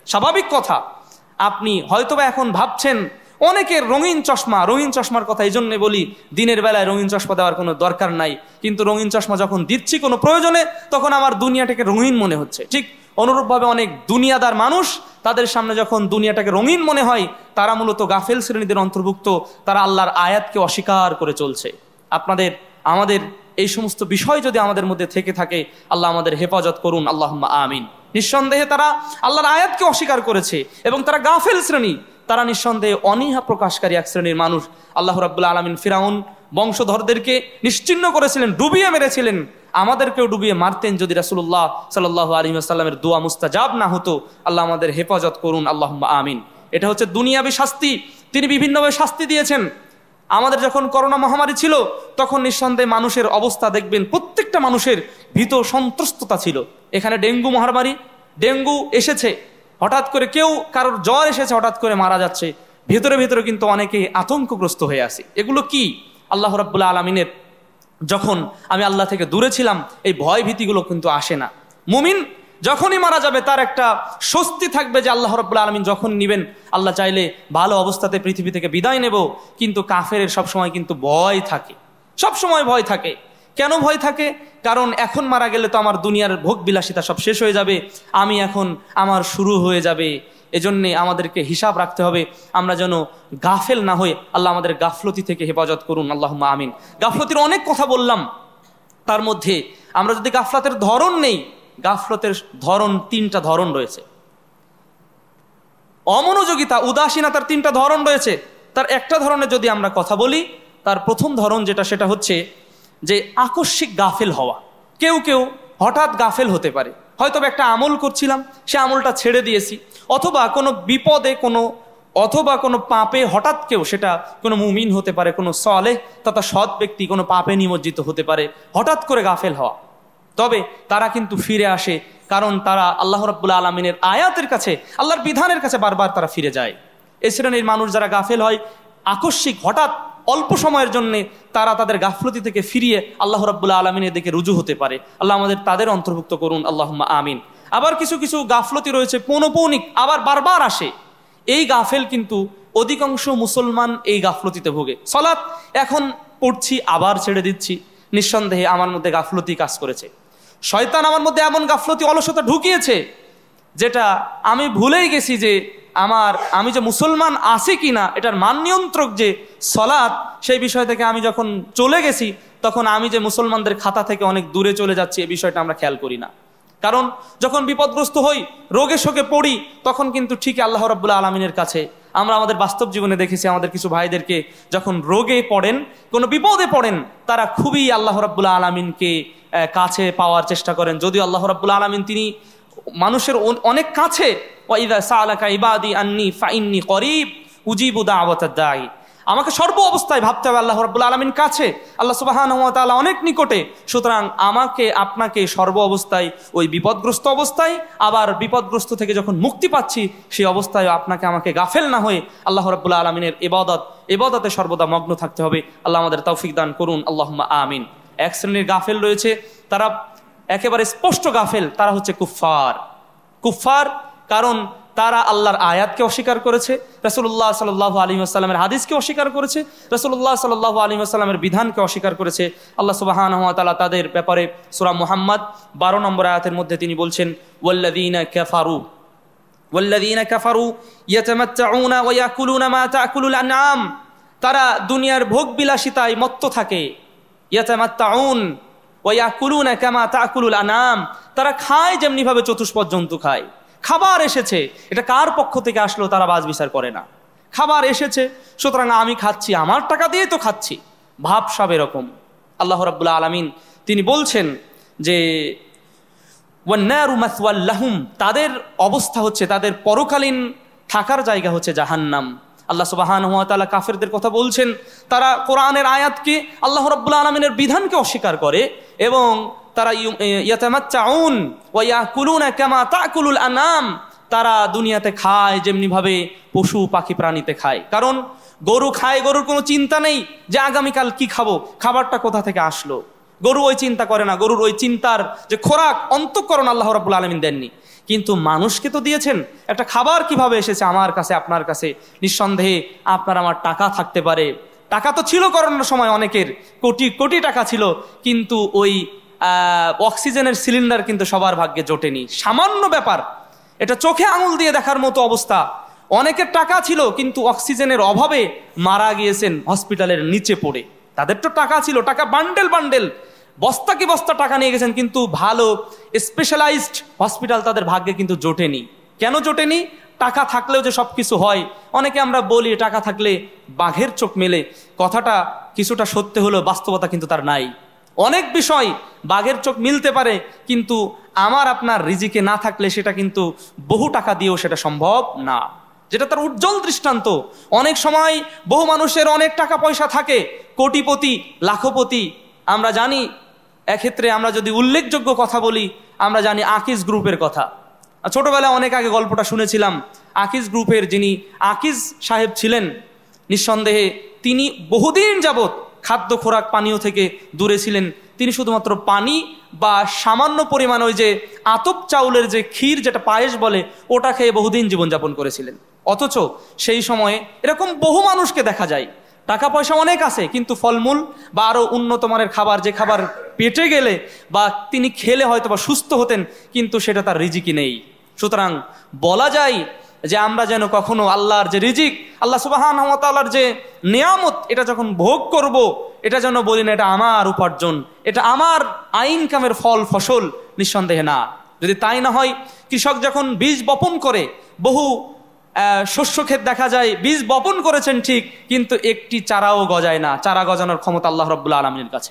স্বাভাবিক কথা। আপনি হয়তোবা এখন ভাবছেন অনেকের রঙিন চশমার কথা এই জন্য বলি, দিনের বেলায় রঙিন চশমা দেওয়ার কোনো দরকার নাই, কিন্তু রঙিন চশমা যখন দিচ্ছি কোনো প্রয়োজনে তখন আমার দুনিয়াটাকে রঙিন মনে হচ্ছে। ঠিক অনুরূপভাবে অনেক দুনিয়াদার মানুষ, তাদের সামনে যখন দুনিয়াটাকে রঙিন মনে হয়, তারা মূলত গাফেল শ্রেণীদের অন্তর্ভুক্ত, তারা আল্লাহর আয়াতকে অস্বীকার করে চলছে। আমাদের এই সমস্ত বিষয় যদি আমাদের মধ্যে থেকে থাকে, আল্লাহ আমাদের হেফাজত করুন, আল্লাহুম্মা আমিন। নিঃসন্দেহে তারা আল্লাহর আয়াতকে অস্বীকার করেছে এবং তারা গাফেল শ্রেণী, তারা নিঃসন্দেহে অনীহা প্রকাশকারী এক শ্রেণীর মানুষ। আল্লাহ রাব্বুল আলামিন ফিরাউন বংশধরদেরকে নিশ্চিহ্ন করেছিলেন, ডুবিয়ে মেরেছিলেন, আমাদেরকেও ডুবিয়ে মারতেন যদি রাসূলুল্লাহ সাল্লাল্লাহু আলাইহি ওয়াসাল্লামের দোয়া মুস্তাজাব না হতো। আল্লাহ আমাদের হেফাজত করুন, আল্লাহুম্মা আমিন। এটা হচ্ছে দুনিয়াবী শাস্তি, তিনি বিভিন্নভাবে শাস্তি দিয়েছেন। আমাদের যখন করোনা মহামারী ছিল তখন নিঃসন্দেহে মানুষের অবস্থা দেখবেন, প্রত্যেকটা মানুষের ভীত সন্ত্রস্ততা ছিল। এখানে ডেঙ্গু মহামারী, ডেঙ্গু এসেছে হঠাৎ করে, কেউ কারোর জ্বর এসেছে হঠাৎ করে মারা যাচ্ছে, ভেতরে ভেতরে কিন্তু অনেকে আতঙ্কগ্রস্ত হয়ে আছে। এগুলো কি? আল্লাহ রাব্বুল আলামিনের, যখন আমি আল্লাহ থেকে দূরে ছিলাম এই ভয় ভীতিগুলো কিন্তু আসে না। মুমিন যখনই মারা যাবে তার একটা স্বস্তি থাকবে যে আল্লাহ রাব্বুল আলামিন যখন নিবেন, আল্লাহ চাইলে ভালো অবস্থাতে পৃথিবী থেকে বিদায় নেব। কিন্তু কাফেরের সবসময় কিন্তু ভয় থাকে, সবসময় ভয় থাকে। কেন ভয় থাকে? কারণ এখন মারা গেলে তো আমার দুনিয়ার ভোগ বিলাসিতা সব শেষ হয়ে যাবে, আমার শুরু হয়ে যাবে। এজন্যে আমাদেরকে হিসাব রাখতে হবে আমরা যেন গাফেল না হই। আল্লাহ আমাদের গাফলতি থেকে হেফাজত করুন, আল্লাহুম্মা আমিন। গাফলতির অনেক কথা বললাম, তার মধ্যে আমরা যদি গাফলতের ধরন নেই, গাফলতের ধরন 3টা ধরন রয়েছে। অমনোযোগিতা, উদাসীনতার 3টা ধরন রয়েছে। তার একটা ধরনের যদি আমরা কথা বলি, তার প্রথম ধরন সেটা হচ্ছে যে আকস্মিক গাফেল হওয়া। কেউ হঠাৎ গাফেল হতে পারে, হয়তো একটা আমল করছিলাম, সে আমলটা ছেড়ে দিয়েছি, অথবা কোনো বিপদে অথবা কোনো পাপে হঠাৎ কেউ, সেটা কোনো মুমিন হতে পারে, কোনো সালেহ তথা সৎ ব্যক্তি কোনো পাপে নিমজ্জিত হতে পারে, হঠাৎ করে গাফেল হওয়া। তবে তারা কিন্তু ফিরে আসে, কারণ তারা আল্লাহ রাব্বুল আলামিনের আয়াতের কাছে, আল্লাহর বিধানের কাছে বারবার তারা ফিরে যায়। এই শ্রেণীর মানুষ যারা গাফেল হয় আকস্মিক, হঠাৎ অল্প সময়ের জন্য, তারা তাদের গাফলতি থেকে ফিরিয়ে আল্লাহ রাব্বুল আলামিনের দিকে রুজু হতে পারে। আল্লাহ আমাদের তাদের অন্তর্ভুক্ত করুন, আল্লাহুম্মা আমিন। আবার কিছু গাফলতি রয়েছে পৌনপৌনিক, আবার বারবার আসে। এই গাফেল কিন্তু অধিকাংশ মুসলমান এই গাফলতিতে ভোগে। সালাত এখন পড়ছি আবার ছেড়ে দিচ্ছি, নিঃসন্দেহে আমার মধ্যে গাফলতি কাজ করেছে। শয়তান আমার মধ্যে এমন গাফলতি অলসতা ঢুকিয়েছে যেটা আমি ভুলেই গেছি যে আমি যে মুসলমান আছি কিনা, এটার মান নিয়ন্ত্রক যে সালাত, সেই বিষয় থেকে আমি যখন চলে গেছি, তখন আমি যে মুসলমানদের খাতা থেকে অনেক দূরে চলে যাচ্ছি, এই বিষয়টা আমরা খেয়াল করি না। কারণ যখন বিপদগ্রস্ত হই, রোগে শোকে পড়ি, তখন কিন্তু ঠিকই আল্লাহ রাব্বুল আলামিনের কাছে, আমরা আমাদের বাস্তব জীবনে দেখেছি আমাদের কিছু ভাইদেরকে যখন রোগে পড়েন, কোনো বিপদে পড়েন, তারা খুবই আল্লাহ রাব্বুল আলামিনকে কাছে পাওয়ার চেষ্টা করেন। যদিও আল্লাহ রাব্বুল আলামিন তিনি মানুষের অনেক কাছে, ওয়াইদা সাআলাকা ইবাদি আন্নী ফাইন্নী করিব উজিবু দাওয়াতাদ দাঈ। আমাকে সর্ব অবস্থায় ভাবতে হবে আল্লাহ রাব্বুল আলামিন কাছে, আল্লাহ সুবহানাহু ওয়া তাআলা অনেক নিকটে। সুতরাং আমাকে আপনাকে সর্ব অবস্থায়, ওই বিপদগ্রস্ত অবস্থায়, আবার বিপদগ্রস্ত থেকে যখন মুক্তি পাচ্ছি সেই অবস্থায় আপনাকে আমাকে গাফেল না হয়ে আল্লাহ রাব্বুল আলামিনের ইবাদতে সর্বদা মগ্ন থাকতে হবে। আল্লাহ আমাদের তৌফিক দান করুন, আল্লাহুম্মা আমিন। এক শ্রেণীর গাফেল রয়েছে, তারা একেবারে স্পষ্ট গাফেল, তারা হচ্ছে কুফফার। কারণ তারা আল্লাহর আয়াতকে অস্বীকার করেছে, রাসূলুল্লাহ সাল্লাল্লাহু আলাইহি ওয়াসাল্লামের হাদিসকে অস্বীকার করেছে, রাসূলুল্লাহ সাল্লাল্লাহু আলাইহি ওয়াসাল্লামের বিধানকে অস্বীকার করেছে। আল্লাহ সুবহানাহু ওয়া তাআলা তাদের ব্যাপারে সূরা মুহাম্মদ 12 নম্বর আয়াতের মধ্যে তিনি বলছেন, ওয়াল্লাযীনা কাফারু ইয়াতামাত্তাউনা ওয়া ইয়াকুলুনা মা তা'কুলুল আনআম। তারা দুনিয়ার ভোগ বিলাসিতায় মত্ত থাকে। ইয়াতামাত্তাউন ওয়া ইয়াকুলুনা কামা তা'কুলুল আনআম। তারা খায় যেমনি ভাবে চতুষ্পদ জন্তু খায়। খাবার এসেছে, এটা কার পক্ষ থেকে আসলো তারা বাজ বিচার করে না। খাবার এসেছে, সুতরাং আমি খাচ্ছি, আমার টাকা দিয়ে তো খাচ্ছি, ভাব সব এরকম। আল্লাহ রাব্বুল আলামিন তিনি বলছেন যে ওয়ান্নারু মাসওয়াল লাহুম, তাদের অবস্থা হচ্ছে, তাদের পরকালীন থাকার জায়গা হচ্ছে জাহান্নাম। আল্লাহ সুবহানাহু ওয়া তাআলা কাফেরদের কথা বলছেন, তারা কোরআনের আয়াতকে, আল্লাহ রাব্বুল আলামিনের বিধানকে অস্বীকার করে এবং তারা ইয়াতামাত্তাউন ওয়া ইয়াকুলুনা কামা তা'কুলুল আনআম। তারা দুনিয়াতে খায় যেমনি ভাবে পশু পাখি প্রাণীতে খায়। কারণ গরু খায়, গরুর কোনো চিন্তা নেই যে আগামীকাল কি খাবো, খাবারটা কোথা থেকে আসলো। গরু ওই চিন্তা করে না, গরুর ওই চিন্তার যে খোরাক, অন্তঃকরণ আল্লাহ রাব্বুল আলামিন দেননি। কিন্তু মানুষকে তো দিয়েছেন। একটা খাবার কিভাবে এসেছে আমার কাছে, আপনার কাছে? নিঃসন্দেহে আপনার আমার টাকা থাকতে পারে, টাকা তো ছিল করোনার সময় অনেকের, কোটি কোটি টাকা ছিল, কিন্তু ওই অক্সিজেনের সিলিন্ডার কিন্তু সবার ভাগ্যে জোটেনি। সামান্য ব্যাপার, এটা চোখে আঙুল দিয়ে দেখার মতো অবস্থা। অনেকের টাকা ছিল কিন্তু অক্সিজেনের অভাবে মারা গিয়েছেন হসপিটালের নিচে পড়ে। তাদের তো টাকা ছিল, টাকা বান্ডেল বান্ডেল, বস্তা কি বস্তা টাকা নিয়ে গেছেন, কিন্তু ভালো স্পেশালাইজড হসপিটাল তাদের ভাগ্যে কিন্তু জোটেনি। কেন জোটেনি? টাকা থাকলেও যে সব কিছু হয়। অনেকে আমরা বলি টাকা থাকলে বাঘের চোখ মেলে, কথাটা কিছুটা সত্য হলো, বাস্তবতা কিন্তু তার নাই। অনেক বিষয় বাঘের চোখ মিলতে পারে, কিন্তু আমার আপনার রিজিকে না থাকলে সেটা কিন্তু বহু টাকা দিয়েও সেটা সম্ভব না, যেটা তার উজ্জ্বল দৃষ্টান্ত। অনেক সময় বহু মানুষের অনেক টাকা পয়সা থাকে, কোটিপতি, লাখপতি। আমরা জানি এক্ষেত্রে আমরা যদি উল্লেখযোগ্য কথা বলি, আমরা জানি আকিজ গ্রুপের কথা। ছোটবেলায় অনেক আগে গল্পটা শুনেছিলাম। আকিজ গ্রুপের যিনি আকিজ সাহেব ছিলেন, নিঃসন্দেহে তিনি বহুদিন যাবৎ খাদ্য খোরাক পানীয় থেকে দূরে ছিলেন। তিনি শুধুমাত্র পানি বা সামান্য পরিমাণ ওই যে আতপ চাউলের যে ক্ষীর, যেটা পায়েস বলে, ওটা খেয়ে বহুদিন জীবনযাপন করেছিলেন। অথচ সেই সময়ে এরকম বহু মানুষকে দেখা যায়, টাকা পয়সা অনেক আছে, কিন্তু ফলমূল বা আরো উন্নত মানের খাবার, যে খাবার পেটে গেলে বা তিনি খেলে হয়তো বা সুস্থ হতেন, কিন্তু সেটা তার রিজিকই নেই। সুতরাং বলা যায় যে আমরা যেন কখনো আল্লাহর যে রিজিক, আল্লাহ সুবহানাহু ওয়া তাআলার যে নিয়ামত, এটা যখন ভোগ করব, এটা যেন বলি না এটা আমার উপার্জন, এটা আমার আইন কামের ফল ফসল, নিঃসন্দেহে না। যদি তাই না হয়, কৃষক যখন বীজ বপন করে, বহু শস্য ক্ষেত দেখা যায় বীজ বপন করেছেন ঠিক, কিন্তু একটি চারাও গজায় না। চারা গজানোর ক্ষমতা আল্লাহ রাব্বুল আলামিনের কাছে।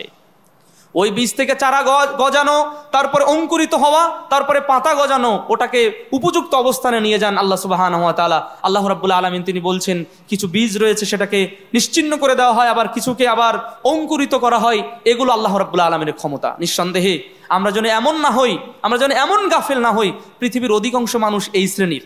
ওই বীজ থেকে চারা গজানো, তারপরে অঙ্কুরিত হওয়া, তারপরে পাতা গজানো, ওটাকে উপযুক্ত অবস্থানে নিয়ে যান আল্লাহ সুবহানাহু ওয়া তাআলা। আল্লাহ রাব্বুল আলামিন তিনি বলছেন, কিছু বীজ রয়েছে সেটাকে নিশ্চিহ্ন করে দেওয়া হয়, আবার কিছুকে আবার অঙ্কুরিত করা হয়। এগুলো আল্লাহ রাব্বুল আলামিনের ক্ষমতা। নিঃসন্দেহে আমরা যেন এমন না হই, আমরা যেন এমন গাফেল না হই। পৃথিবীর অধিকাংশ মানুষ এই শ্রেণীর।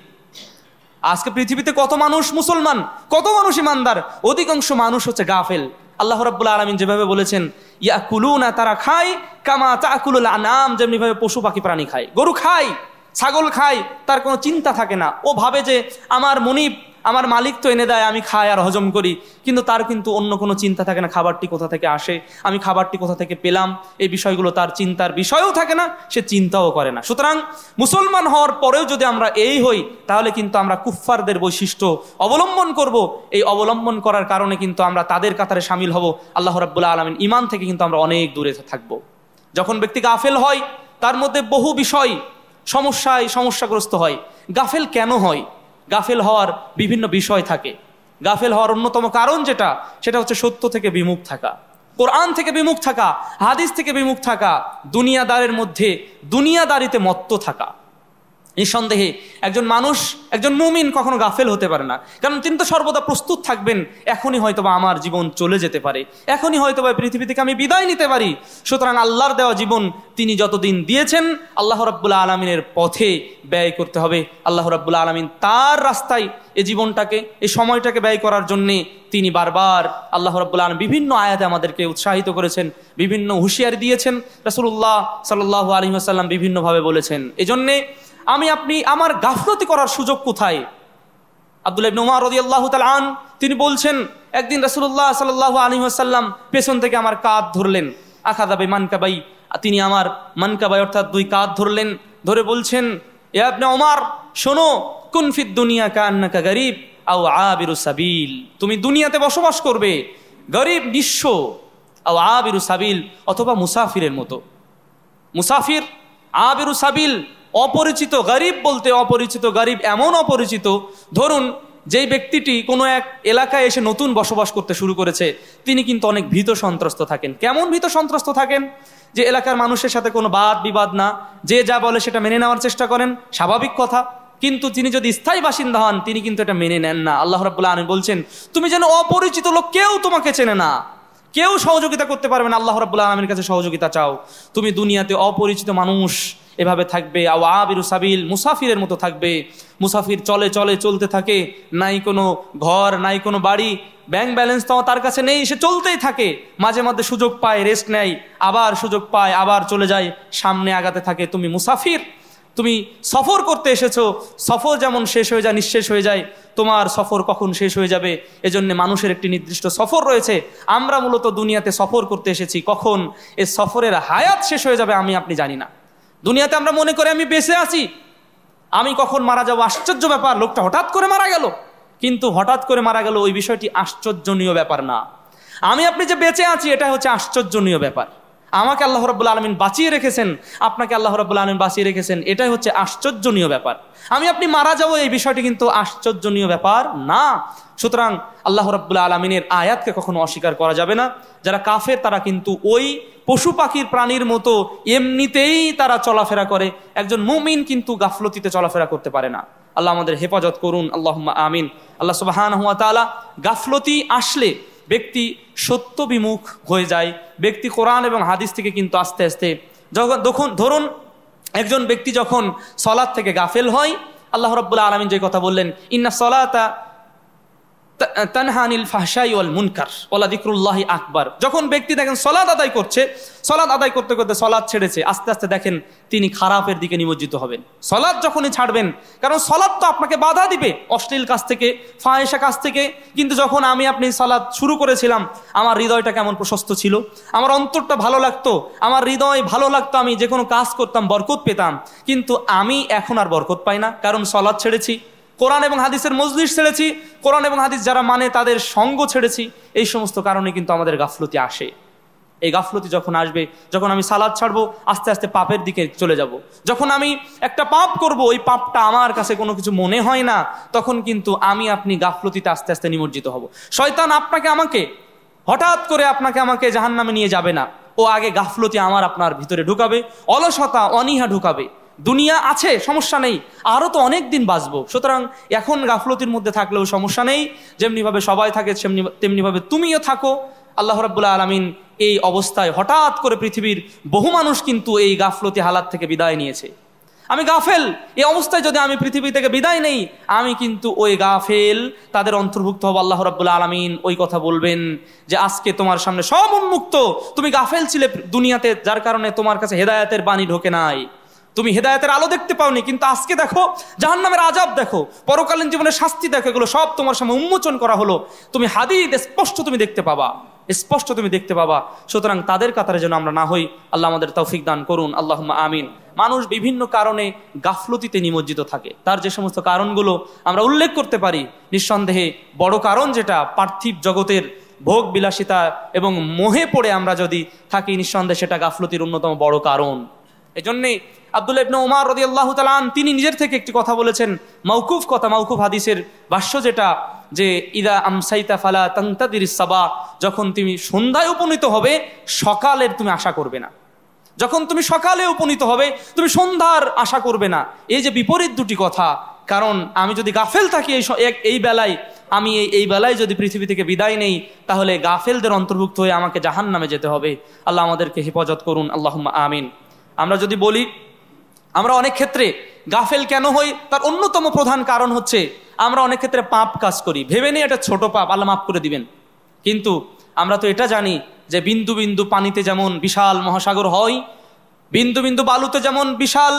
আজকে পৃথিবীতে কত মানুষ মুসলমান, কত মানুষ ইমানদার, অধিকাংশ মানুষ হচ্ছে গাফেল। আল্লাহ রাব্বুল আলামিন যেভাবে বলেছেন, ইয়াকুলুনা, তারা খায়, কামা তাকুলুল আনাম, যেমনি ভাবে পশু পাখি প্রাণী খায়, গরু খায়, ছাগল খায়, তার কোনো চিন্তা থাকে না। ও ভাবে যে আমার মনিব, আমার মালিক তো এনে দেয়, আমি খাই আর হজম করি, কিন্তু তার কিন্তু অন্য কোনো চিন্তা থাকে না, খাবারটি কোথা থেকে আসে, আমি খাবারটি কোথা থেকে পেলাম, এই বিষয়গুলো তার চিন্তার বিষয়ও থাকে না, সে চিন্তাও করে না। সুতরাং মুসলমান হওয়ার পরেও যদি আমরা এই হই, তাহলে কিন্তু আমরা কুফফারদের বৈশিষ্ট্য অবলম্বন করব। এই অবলম্বন করার কারণে কিন্তু আমরা তাদের কাতারে শামিল হব। আল্লাহ রাব্বুল আলামিন ঈমান থেকে কিন্তু আমরা অনেক দূরে থাকব। যখন ব্যক্তি গাফেল হয়, তার মধ্যে বহু বিষয় সমস্যাগ্রস্ত হয়। গাফেল কেন হয়? গাফেল হওয়ার বিভিন্ন বিষয় থাকে। গাফেল হওয়ার অন্যতম কারণ সেটা হচ্ছে সত্য থেকে বিমুখ থাকা, কোরআন থেকে বিমুখ থাকা, হাদিস থেকে বিমুখ থাকা, দুনিয়াদারের মধ্যে দুনিয়াদারিতে মত্ত থাকা। নিঃসন্দেহে একজন মানুষ, একজন মুমিন কখনো গাফেল হতে পারে না, কারণ তিনি তো সর্বদা প্রস্তুত থাকবেন, এখনই হয়তোবা আমার জীবন চলে যেতে পারে, এখনই হয়তোবা পৃথিবী থেকে আমি বিদায় নিতে পারি। সুতরাং আল্লাহর দেওয়া জীবন তিনি যতদিন দিয়েছেন, আল্লাহ রাব্বুল আলামিনের পথে ব্যয় করতে হবে। আল্লাহ রাব্বুল আলামিন তার রাস্তায় এই জীবনটাকে, এই সময়টাকে ব্যয় করার জন্যে তিনি বারবার আল্লাহ রাব্বুল আলামিন বিভিন্ন আয়াতে আমাদেরকে উৎসাহিত করেছেন, বিভিন্ন হুঁশিয়ারি দিয়েছেন। রাসূলুল্লাহ সাল্লাল্লাহু আলাইহি ওয়াসাল্লাম বিভিন্নভাবে বলেছেন। এজন্যে আপনি আমার গাফলতি করার সুযোগ কোথায়? আব্দুল্লাহ ইবনে উমর রাদিয়াল্লাহু তাআলা আনহু তিনি বলছেন, একদিন রাসূলুল্লাহ সাল্লাল্লাহু আলাইহি ওয়াসাল্লাম পেছন থেকে আমার কাঁধ ধরলেন, আখাযা বিমানকাবাই, তিনি আমার মানকাবাই অর্থাৎ দুই কাঁধ ধরলেন, ধরে বলছেন, ইয়া ইবনে উমর, শোনো, কুন ফিদ দুনিয়া কান্নাকা গরীব আও আবিরু সাবিল, তুমি দুনিয়াতে বসবাস করবে গরীব, নিঃস্ব, আও আবিরু সাবিল, অথবা মুসাফিরের মতো। মুসাফির, আবিরু সাবিল, অপরিচিত। গরিব বলতে অপরিচিত, গরিব এমন অপরিচিত, ধরুন যেই ব্যক্তিটি কোনো এক এলাকায় এসে নতুন বসবাস করতে শুরু করেছে, তিনি কিন্তু অনেক ভীত সন্ত্রস্ত থাকেন। কেমন ভীত সন্ত্রস্ত থাকেন? যে এলাকার মানুষের সাথে কোনো বাদ বিবাদ না, যে যা বলে সেটা মেনে নেওয়ার চেষ্টা করেন, স্বাভাবিক কথা। কিন্তু তিনি যদি স্থায়ী বাসিন্দা হন, তিনি কিন্তু এটা মেনে নেন না। আল্লাহ রাব্বুল আলামিন বলছেন, তুমি যেন অপরিচিত লোক, কেউ তোমাকে চেনে না, কেউ সহযোগিতা করতে পারবে না, আল্লাহ রাব্বুল আলামিনের কাছে সহযোগিতা চাও। তুমি দুনিয়াতে অপরিচিত মানুষ এভাবে থাকবে, আও আবিরু সাবিল, মুসাফিরের মতো থাকবে। মুসাফির চলে চলে চলতে থাকে, নাই কোনো ঘর, নাই কোনো বাড়ি, ব্যাংক ব্যালেন্স তো তার কাছে নেই, সে চলতেই থাকে। মাঝে মধ্যে সুযোগ পায়, রেস্ট নেয়, আবার সুযোগ পায়, আবার চলে যায়, সামনে আগাতে থাকে। তুমি মুসাফির। তুমি সফর করতে এসেছো, সফর যেমন শেষ হয়ে যায়, নিঃশেষ হয়ে যায়, তোমার সফর কখন শেষ হয়ে যাবে এজন্য মানুষের একটি নির্দিষ্ট সফর রয়েছে। আমরা মূলত দুনিয়াতে সফর করতে এসেছি, কখন এই সফরের হায়াত শেষ হয়ে যাবে আমি আপনি জানি না। দুনিয়াতে আমরা মনে করি আমি বেঁচে আছি, আমি কখন মারা যাবো, আশ্চর্য ব্যাপার, লোকটা হঠাৎ করে মারা গেল। কিন্তু হঠাৎ করে মারা গেল ওই বিষয়টি আশ্চর্যনীয় ব্যাপার না। আমি আপনি যে বেঁচে আছি এটা হচ্ছে আশ্চর্যনীয় ব্যাপার। আমাকে আল্লাহ রাব্বুল আলামিন বাঁচিয়ে রেখেছেন, আপনাকে আল্লাহ রাব্বুল আলামিন বাঁচিয়ে রেখেছেন, এটাই হচ্ছে আশ্চর্যনীয় ব্যাপার। আমি আপনি মারা যাবো এই বিষয়টি কিন্তু আশ্চর্যনীয় ব্যাপার না। সুতরাং আল্লাহ রাব্বুল আলামিনের আয়াতকে কখনো অস্বীকার করা যাবে না। যারা কাফের তারা কিন্তু ওই পশু পাখির প্রাণীর মতো এমনিতেই তারা চলাফেরা করে, একজন মুমিন কিন্তু গাফলতিতে চলাফেরা করতে পারে না। আল্লাহ আমাদের হেফাজত করুন, আল্লাহুম্মা আমিন। আল্লাহ সুবহানাহু ওয়া তাআলা গাফলতি আসলে ব্যক্তি সত্য বিমুখ হয়ে যায়, ব্যক্তি কোরআন এবং হাদিস থেকে কিন্তু আস্তে আস্তে যখন ধরুন একজন ব্যক্তি যখন সলাত থেকে গাফেল হয়, আল্লাহ রাব্বুল আলামিন যে কথা বললেন, ইন্না সলাতা তানহা আনিল ফাহশাই ওয়াল মুনকার ওয়ালা যিকরুল্লাহি আকবার। যখন ব্যক্তি দেখেন সলাত আদায় করছে, সলাত আদায় করতে করতে সলাত ছেড়েছে, আস্তে আস্তে দেখেন তিনি খারাপের দিকে নিমজ্জিত হবেন। সলাত যখনই ছাড়বেন, কারণ সলাত তো আপনাকে বাধা দিবে অশ্লীল কাজ থেকে, ফাহেসা কাজ থেকে। কিন্তু যখন আমি আপনি সলাত শুরু করেছিলাম, আমার হৃদয়টা কেমন প্রশস্ত ছিল, আমার অন্তরটা ভালো লাগতো, আমার হৃদয় ভালো লাগতো, আমি যে কোনো কাজ করতাম বরকত পেতাম। কিন্তু আমি এখন আর বরকত পাই না, কারণ সলাত ছেড়েছি, কোরআন এবং হাদিসের মজলিস ছেড়েছি, কোরআন এবং হাদিস যারা মানে তাদের সঙ্গ ছেড়েছি। এই সমস্ত কারণে কিন্তু আমাদের গাফলতি আসে। এই গাফলতি যখন আসবে, যখন আমি সালাত ছাড়বো, আস্তে আস্তে পাপের দিকে চলে যাব। যখন আমি একটা পাপ করব, ওই পাপটা আমার কাছে কোনো কিছু মনে হয় না, তখন কিন্তু আমি আপনি গাফলতিতে আস্তে আস্তে নিমজ্জিত হব। শয়তান আপনাকে আমাকে হঠাৎ করে আপনাকে আমাকে জাহান্নামে নিয়ে যাবে না, ও আগে গাফলতি আমার আপনার ভিতরে ঢুকাবে, অলসতা অনীহা ঢুকাবে। দুনিয়া আছে, সমস্যা নেই, আরও তো অনেক দিন বাঁচবো, সুতরাং এখন গাফলতির মধ্যে থাকলেও সমস্যা নেই, যেমনিভাবে সবাই থাকে তেমনিভাবে তুমিও থাকো। আল্লাহ রাব্বুল আলামিন এই অবস্থায় হঠাৎ করে পৃথিবীর বহু মানুষ কিন্তু এই গাফলতি হালাত থেকে বিদায় নিয়েছে। আমি গাফেল, এই অবস্থায় যদি আমি পৃথিবী থেকে বিদায় নেই, আমি কিন্তু ওই গাফেল তাদের অন্তর্ভুক্ত হব। আল্লাহ রাব্বুল আলামিন ওই কথা বলবেন যে আজকে তোমার সামনে সব উন্মুক্ত, তুমি গাফেল ছিলে দুনিয়াতে, যার কারণে তোমার কাছে হেদায়েতের বাণী ঢোকে নাই, তুমি হেদায়েতের আলো দেখতে পাওনি, কিন্তু আজকে দেখো জাহান্নামের আযাব দেখো, পরকালীন জীবনের শাস্তি দেখো, এগুলো সব তোমার সামনে উন্মোচন করা হলো। তুমি হাদিস স্পষ্ট তুমি দেখতে পাবা, স্পষ্ট তুমি দেখতে পাবা। সুতরাং তাদের কাতারে যেন আমরা না হই। আল্লাহ আমাদের তৌফিক দান করুন, আল্লাহুম্মা আমিন। মানুষ বিভিন্ন কারণে গাফলতিতে নিমজ্জিত থাকে, তার যে সমস্ত কারণগুলো আমরা উল্লেখ করতে পারি, নিঃসন্দেহে বড় কারণ যেটা পার্থিব জগতের ভোগ বিলাসিতা এবং মোহে পড়ে আমরা যদি থাকি, নিঃসন্দেহে সেটা গাফলতির অন্যতম বড় কারণ। এজন্যে আব্দুল্লাহ ইবনে উমর রাদিয়াল্লাহু তাআলা তিনি নিজের থেকে একটি কথা বলেছেন, মাওকুফ কথা, মাওকুফ হাদিসের ভাষ্য যেটা, যে ইদা আমসাইতা ফালা তান্তাদিরিস সাবা, যখন তুমি সন্ধ্যায় উপনীত হবে সকালের তুমি আশা করবে না, যখন তুমি সকালে উপনীত হবে তুমি সন্ধ্যার আশা করবে না। এই যে বিপরীত দুটি কথা, কারণ আমি যদি গাফেল থাকি এই বেলায়, আমি এই বেলায় যদি পৃথিবী থেকে বিদায় নেই, তাহলে গাফেলদের অন্তর্ভুক্ত হয়ে আমাকে জাহান্নামে যেতে হবে। আল্লাহ আমাদেরকে হেফাজত করুন, আল্লাহুম্মা আমিন। আমরা যদি বলি আমরা অনেক ক্ষেত্রে গাফেল কেন হই, তার অন্যতম প্রধান কারণ হচ্ছে আমরা অনেক ক্ষেত্রে পাপ কাজ করি, ভেবে নিই এটা ছোট পাপ, আল্লাহ মাফ করে দিবেন। কিন্তু আমরা তো এটা জানি যে বিন্দু বিন্দু পানিতে যেমন বিশাল মহাসাগর হয়, বিন্দু বিন্দু বালুতে যেমন বিশাল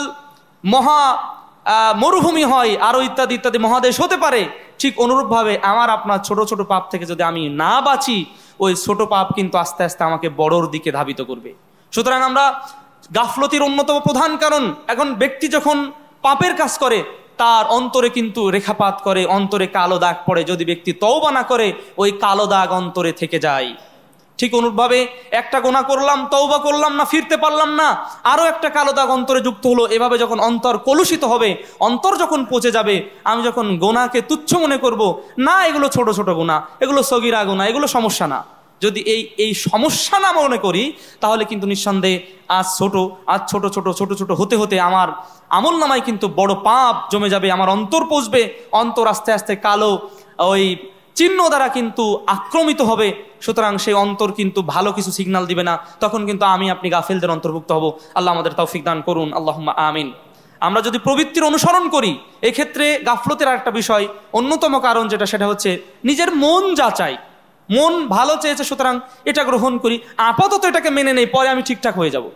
মরুভূমি হয়, আরো ইত্যাদি ইত্যাদি মহাদেশ হতে পারে, ঠিক অনুরূপভাবে আমার আপনার ছোট ছোট পাপ থেকে যদি আমি না বাঁচি, ওই ছোট পাপ কিন্তু আস্তে আস্তে আমাকে বড়র দিকে ধাবিত করবে। সুতরাং আমরা গাফলতির অন্যতম প্রধান কারণ, এখন ব্যক্তি যখন পাপের কাজ করে তার অন্তরে কিন্তু রেখাপাত করে, অন্তরে কালো দাগ পড়ে। যদি ব্যক্তি তওবা না করে, ওই কালো দাগ অন্তরে থেকে যায়। ঠিক অনুরূপভাবে একটা গুনাহ করলাম, তওবা করলাম না, ফিরতে পারলাম না, আরো একটা কালো দাগ অন্তরে যুক্ত হলো। এভাবে যখন অন্তর কলুষিত হবে, অন্তর যখন পচে যাবে, আমি যখন গুনাহকে তুচ্ছ মনে করব, না এগুলো ছোট ছোট গুনাহ, এগুলো সগীরা গুনাহ, এগুলো সমস্যা না, যদি এই সমস্যা না মনে করি, তাহলে কিন্তু নিঃসন্দেহে আজ ছোট ছোট ছোট হতে হতে আমার আমল নামায় কিন্তু বড় পাপ জমে যাবে, আমার অন্তর পচবে, অন্তর আস্তে আস্তে কালো ওই চিহ্ন দ্বারা কিন্তু আক্রমিত হবে। সুতরাং সেই অন্তর কিন্তু ভালো কিছু সিগন্যাল দিবে না, তখন কিন্তু আমি আপনি গাফেলদের অন্তর্ভুক্ত হব। আল্লাহ আমাদের তৌফিক দান করুন, আল্লাহুম্মা আমিন। আমরা যদি প্রবৃত্তির অনুসরণ করি, এক্ষেত্রে গাফলতের আরেকটা বিষয়, অন্যতম কারণ যেটা, সেটা হচ্ছে নিজের মন যাচাই। মন ভালো চেয়েছে, সুতরাং এটা গ্রহণ করি, আপাতত এটাকে মেনে নেই, পরে আমি ঠিকঠাক হয়ে যাব।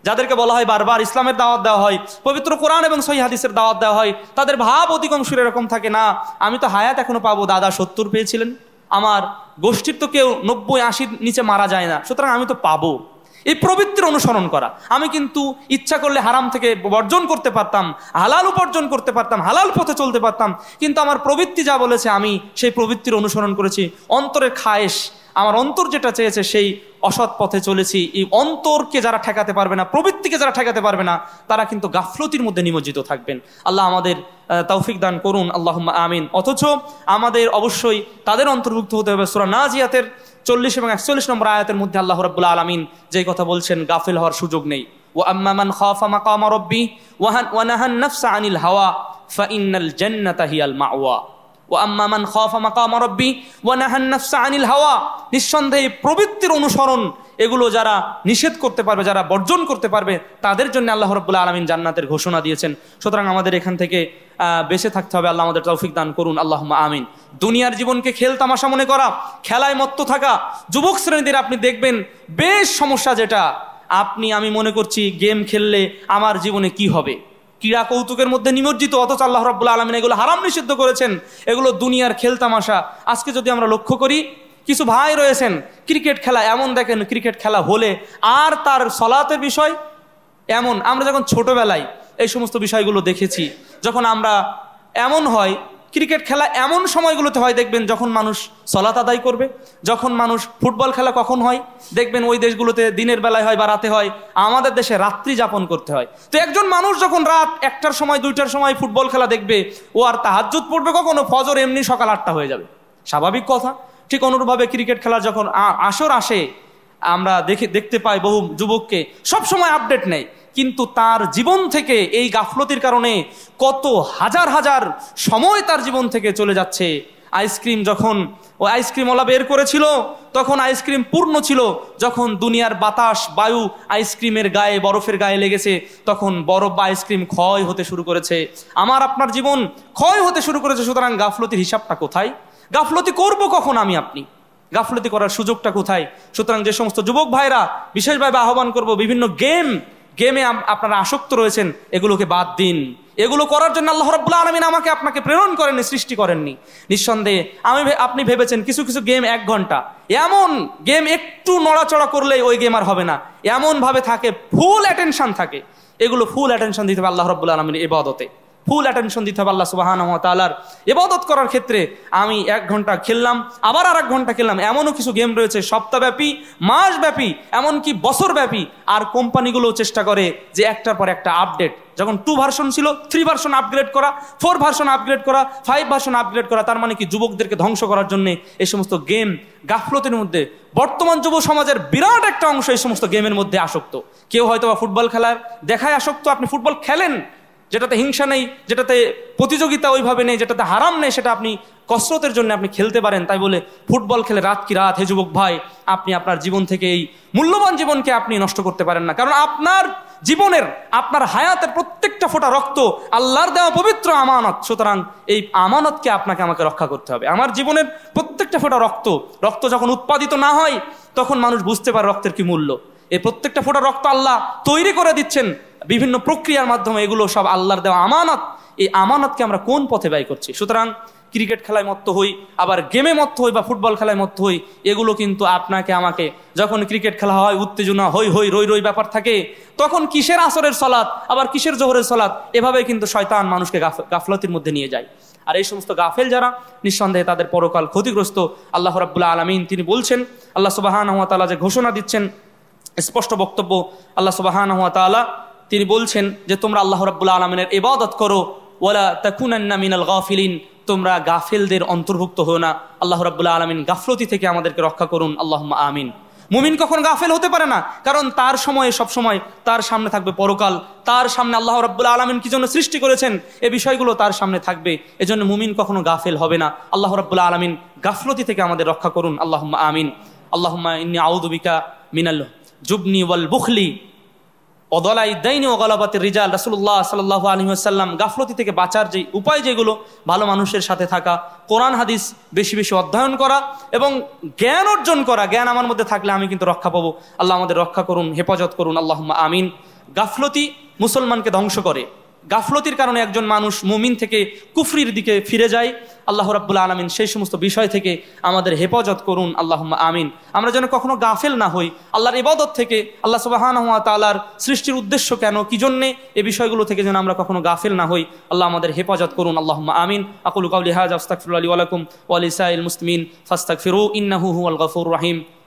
যাদেরকে বলা হয় বারবার ইসলামের দাওয়াত দেওয়া হয়, পবিত্র কোরআন এবং সহিহ হাদিসের দাওয়াত দেওয়া হয়, তাদের ভাব অধিকাংশের এরকম থাকে, না আমি তো হায়াত এখনো পাবো, দাদা 70 পেয়েছিলেন, আমার গোষ্ঠীর তো কেউ 90-80 নিচে মারা যায় না, সুতরাং আমি তো পাবো। এই প্রবৃত্তির অনুসরণ করা। আমি কিন্তু ইচ্ছা করলে হারাম থেকে বর্জন করতে পারতাম, হালাল উপার্জন করতে পারতাম, হালাল পথে চলতে পারতাম, কিন্তু আমার প্রবৃত্তি যা বলেছে আমি সেই প্রবৃত্তির অনুসরণ করেছি। অন্তরের খায়েশ, আমার অন্তর যেটা চেয়েছে সেই অসৎ পথে চলেছি। এই অন্তরকে যারা ঠেকাতে পারবে না, প্রবৃত্তিকে যারা ঠেকাতে পারবে না, তারা কিন্তু গাফলতির মধ্যে নিমজ্জিত থাকবেন। আল্লাহ আমাদের তৌফিক দান করুন, আল্লাহুম্মা আমিন। অথচ আমাদের অবশ্যই তাদের অন্তর্ভুক্ত হতে হবে। সূরা নাজিয়াতের 40 এবং 41 নম্বর আয়াতের মধ্যে আল্লাহ রাব্বুল আলামিন যেই কথা বলছেন, গাফিল হওয়ার সুযোগ নেই। ওয়া আম্মা মান খাফা মাকামা রাব্বি ওয়া নাহান নাফসা আনিল হাওয়া ফাইন্নাল জান্নাতা হিয়াল মাওয়া। ওয়া আম্মা মান খাফা মাকামা রাব্বি ওয়া নাহান নাফসা আনিল হাওয়া, নিঃসন্দেহে প্রবৃত্তির অনুসরণ এগুলো যারা নিষেধ করতে পারবে, যারা বর্জন করতে পারবে, তাদের জন্য আল্লাহ রাব্বুল আলামিন জান্নাতের ঘোষণা দিয়েছেন। সুতরাং আমাদের এখান থেকে বেঁচে থাকতে হবে। আল্লাহ আমাদের তৌফিক দান করুন, আল্লাহুম্মা আমিন। দুনিয়ার জীবনকে খেল তামাশা মনে করা, খেলায় মত্ত থাকা, যুবক শ্রেণীদের আপনি দেখবেন বেশ সমস্যা, যেটা আমি মনে করছি গেম খেললে আমার জীবনে কি হবে, ক্রীড়া কৌতুকের মধ্যে নিমজ্জিত, অথচ আল্লাহ রাব্বুল আলামিন এগুলো হারাম নিষিদ্ধ করেছেন। এগুলো দুনিয়ার খেল তামাশা। আজকে যদি আমরা লক্ষ্য করি, কিছু ভাই রয়েছেন ক্রিকেট খেলা এমন দেখেন, ক্রিকেট খেলা হলে আর তার সলাতের বিষয় এমন। আমরা যখন ছোটবেলায় এই সমস্ত বিষয়গুলো দেখেছি, যখন আমরা এমন হয় ক্রিকেট খেলা এমন সময়গুলোতে হয়, দেখবেন যখন মানুষ সলাত আদায় করবে, যখন মানুষ ফুটবল খেলা কখন হয় দেখবেন ওই দেশগুলোতে দিনের বেলায় হয় বা রাতে হয়, আমাদের দেশে রাত্রি যাপন করতে হয়। তো একজন মানুষ যখন রাত 1টার সময় 2টার সময় ফুটবল খেলা দেখবে, ও আর তাহাজ্জুদ পড়বে কখনো, ফজর এমনি সকাল 8টা হয়ে যাবে, স্বাভাবিক কথা। ঠিক অনুরূপভাবে ক্রিকেট খেলার যখন আসর আসে, আমরা দেখতে পাই বহু যুবককে সবসময় আপডেট নেই, কিন্তু তার জীবন থেকে এই গাফলতির কারণে কত হাজার হাজার সময় তার জীবন থেকে চলে যাচ্ছে। আইসক্রিম যখন ওই আইসক্রিমওয়ালা বের করেছিল, তখন আইসক্রিম পূর্ণ ছিল। যখন দুনিয়ার বাতাস বায়ু আইসক্রিমের গায়ে, বরফের গায়ে লেগেছে, তখন বরফ বা আইসক্রিম ক্ষয় হতে শুরু করেছে। আমার আপনার জীবন ক্ষয় হতে শুরু করেছে। সুতরাং গাফলতির হিসাবটা কোথায়? গাফলতি করব কখন আপনি? গাফলতি করার সুযোগটা কোথায়? সুতরাং যে সমস্ত যুবক ভাইরা বিশেষভাবে আহ্বান করব, বিভিন্ন গেমে আপনারা আসক্ত রয়েছেন, এগুলোকে বাদ দিন। এগুলো করার জন্য আল্লাহ রাব্বুল আলামিন আমাকে আপনাকে প্রেরণ করেননি, সৃষ্টি করেননি। নিঃসন্দেহে আপনি ভেবেছেন কিছু কিছু গেম 1 ঘন্টা, এমন গেম একটু নড়াচড়া করলেই ওই গেম আর হবে না, এমন ভাবে থাকে, ফুল অ্যাটেনশন থাকে। এগুলো ফুল অ্যাটেনশন দিতে হবে আল্লাহ রাব্বুল আলামিনের ইবাদতে, ফুল অ্যাটেনশন দিতে হবে আল্লাহ সুবহানাহু ওয়া তাআলার ইবাদত করার ক্ষেত্রে। আমি 1 ঘন্টা খেললাম, আবার আর 1 ঘন্টা খেললাম, এমনও কিছু গেম রয়েছে সপ্তাহব্যাপী, মাসব্যাপী, এমনকি বছরব্যাপী। আর কোম্পানিগুলো চেষ্টা করে যে একটার পর একটা আপডেট, যখন 2 ভার্সন ছিল 3 ভার্সন আপগ্রেড করা, 4 ভার্সন আপগ্রেড করা, 5 ভার্সন আপগ্রেড করা। তার মানে কি যুবকদেরকে ধ্বংস করার জন্য এই সমস্ত গেম, গাফলতির মধ্যে বর্তমান যুব সমাজের বিরাট একটা অংশ এই সমস্ত গেমের মধ্যে আসক্ত। কেউ হয়তো বা ফুটবল খেলার দেখায় আসক্ত, আপনি ফুটবল খেলেন, যেটাতে হিংসা নেই, যেটাতে প্রতিযোগিতা ওইভাবে নেই, যেটাতে হারাম নেই, সেটা আপনি কসরতের জন্য আপনি খেলতে পারেন। তাই বলে ফুটবল খেলে রাত কি রাত, হে যুবক ভাই, আপনি আপনার জীবন থেকে এই মূল্যবান জীবনকে আপনি নষ্ট করতে পারেন না। কারণ আপনার জীবনের, আপনার হায়াতের প্রত্যেকটা ফোঁটা রক্ত আল্লাহর দেওয়া পবিত্র আমানত। সুতরাং এই আমানতকে আপনাকে আমাকে রক্ষা করতে হবে। আমার জীবনের প্রত্যেকটা ফোঁটা রক্ত যখন উৎপাদিত না হয়, তখন মানুষ বুঝতে পারে রক্তের কি মূল্য। এই প্রত্যেকটা ফোঁটা রক্ত আল্লাহ তৈরি করে দিচ্ছেন বিভিন্ন প্রক্রিয়ার মাধ্যমে। এগুলো সব আল্লাহর দেওয়া আমানত। এই আমানতকে আমরা কোন পথে ব্যয় করছি? সুতরাং ক্রিকেট খেলায় মত্ত হই, আবার গেমে মত্ত হই বা ফুটবল খেলায় মত্ত হই, এগুলো কিন্তু আপনাকে আমাকে, যখন ক্রিকেট খেলা হয় উত্তেজনা, হই রই ব্যাপার থাকে, তখন কিসের আসরের সালাত, আবার কিসের জোহরের সালাত, এভাবে কিন্তু শয়তান মানুষকে গাফলতির মধ্যে নিয়ে যায়। আর এই সমস্ত গাফেল যারা, নিঃসন্দেহে তাদের পরকাল ক্ষতিগ্রস্ত। আল্লাহ রাব্বুল আলামিন তিনি বলছেন, আল্লাহ সুবহানাহু ওয়া তাআলা যে ঘোষণা দিচ্ছেন, স্পষ্ট বক্তব্য, আল্লাহ সুবহানাহু ওয়া তাআলা তিনি বলছেন যে তোমরা আল্লাহ রাব্বুল আলামিনের ইবাদত করো, ওয়ালা তাকুনান্না মিনাল গাফিলিন, তোমরা গাফেলদের অন্তর্ভুক্ত হও না। আল্লাহ রাব্বুল আলামিন গাফলতি থেকে আমাদেরকে রক্ষা করুন, আল্লাহুম্মা আমিন। মুমিন কখন গাফেল হতে পারে না? কারণ তার সময়ে সব সময় তার সামনে থাকবে পরকাল, তার সামনে আল্লাহ রাব্বুল আলামিন কি জন্য সৃষ্টি করেছেন এই বিষয়গুলো তার সামনে থাকবে। এজন্য মুমিন কখনো গাফেল হবে না। আল্লাহ রাব্বুল আলামিন গাফলতি থেকে আমাদের রক্ষা করুন, আল্লাহুম্মা আমিন। আল্লাহুম্মা ইন্নী আউযু বিকা মিনাল জুবনি ওয়াল বুখলি অদলাই দাইনি ও গলাবাতের রিজাল। রাসূলুল্লাহ সাল্লাল্লাহু আলাইহি ওয়াসাল্লাম গাফলতি থেকে বাঁচার যে উপায়, যেগুলো ভালো মানুষের সাথে থাকা, কোরআন হাদিস বেশি বেশি অধ্যয়ন করা এবং জ্ঞান অর্জন করা। জ্ঞান আমার মধ্যে থাকলে আমি কিন্তু রক্ষা পাবো। আল্লাহ আমাদের রক্ষা করুন, হেফাজত করুন, আল্লাহুম্মা আমিন। গাফলতি মুসলমানকে ধ্বংস করে। গাফলতির কারণে একজন মানুষ মুমিন থেকে কুফরির দিকে ফিরে যায়। আল্লাহ রাব্বুল আলামিন সেই সমস্ত বিষয় থেকে আমাদের হেফাজত করুন, আল্লাহুম্মা আমিন। আমরা যেন কখনো গাফেল না হই আল্লাহর ইবাদত থেকে, আল্লাহ সুবহানাহু ওয়া তাআলার সৃষ্টির উদ্দেশ্য কেন, কি জন্যে, এই বিষয়গুলো থেকে যেন আমরা কখনো গাফেল না হই। আল্লাহ আমাদের হেফাজত করুন, আল্লাহুম্মা আমিন। আকুলু কাউলি হাযা আস্তাগফিরুল্লাহ লি ওয়া লাকুম ওয়া লিসাইল মুসলিমিন ফাস্তাগফিরু ইন্নাহু হুয়াল গফুরুর রহিম।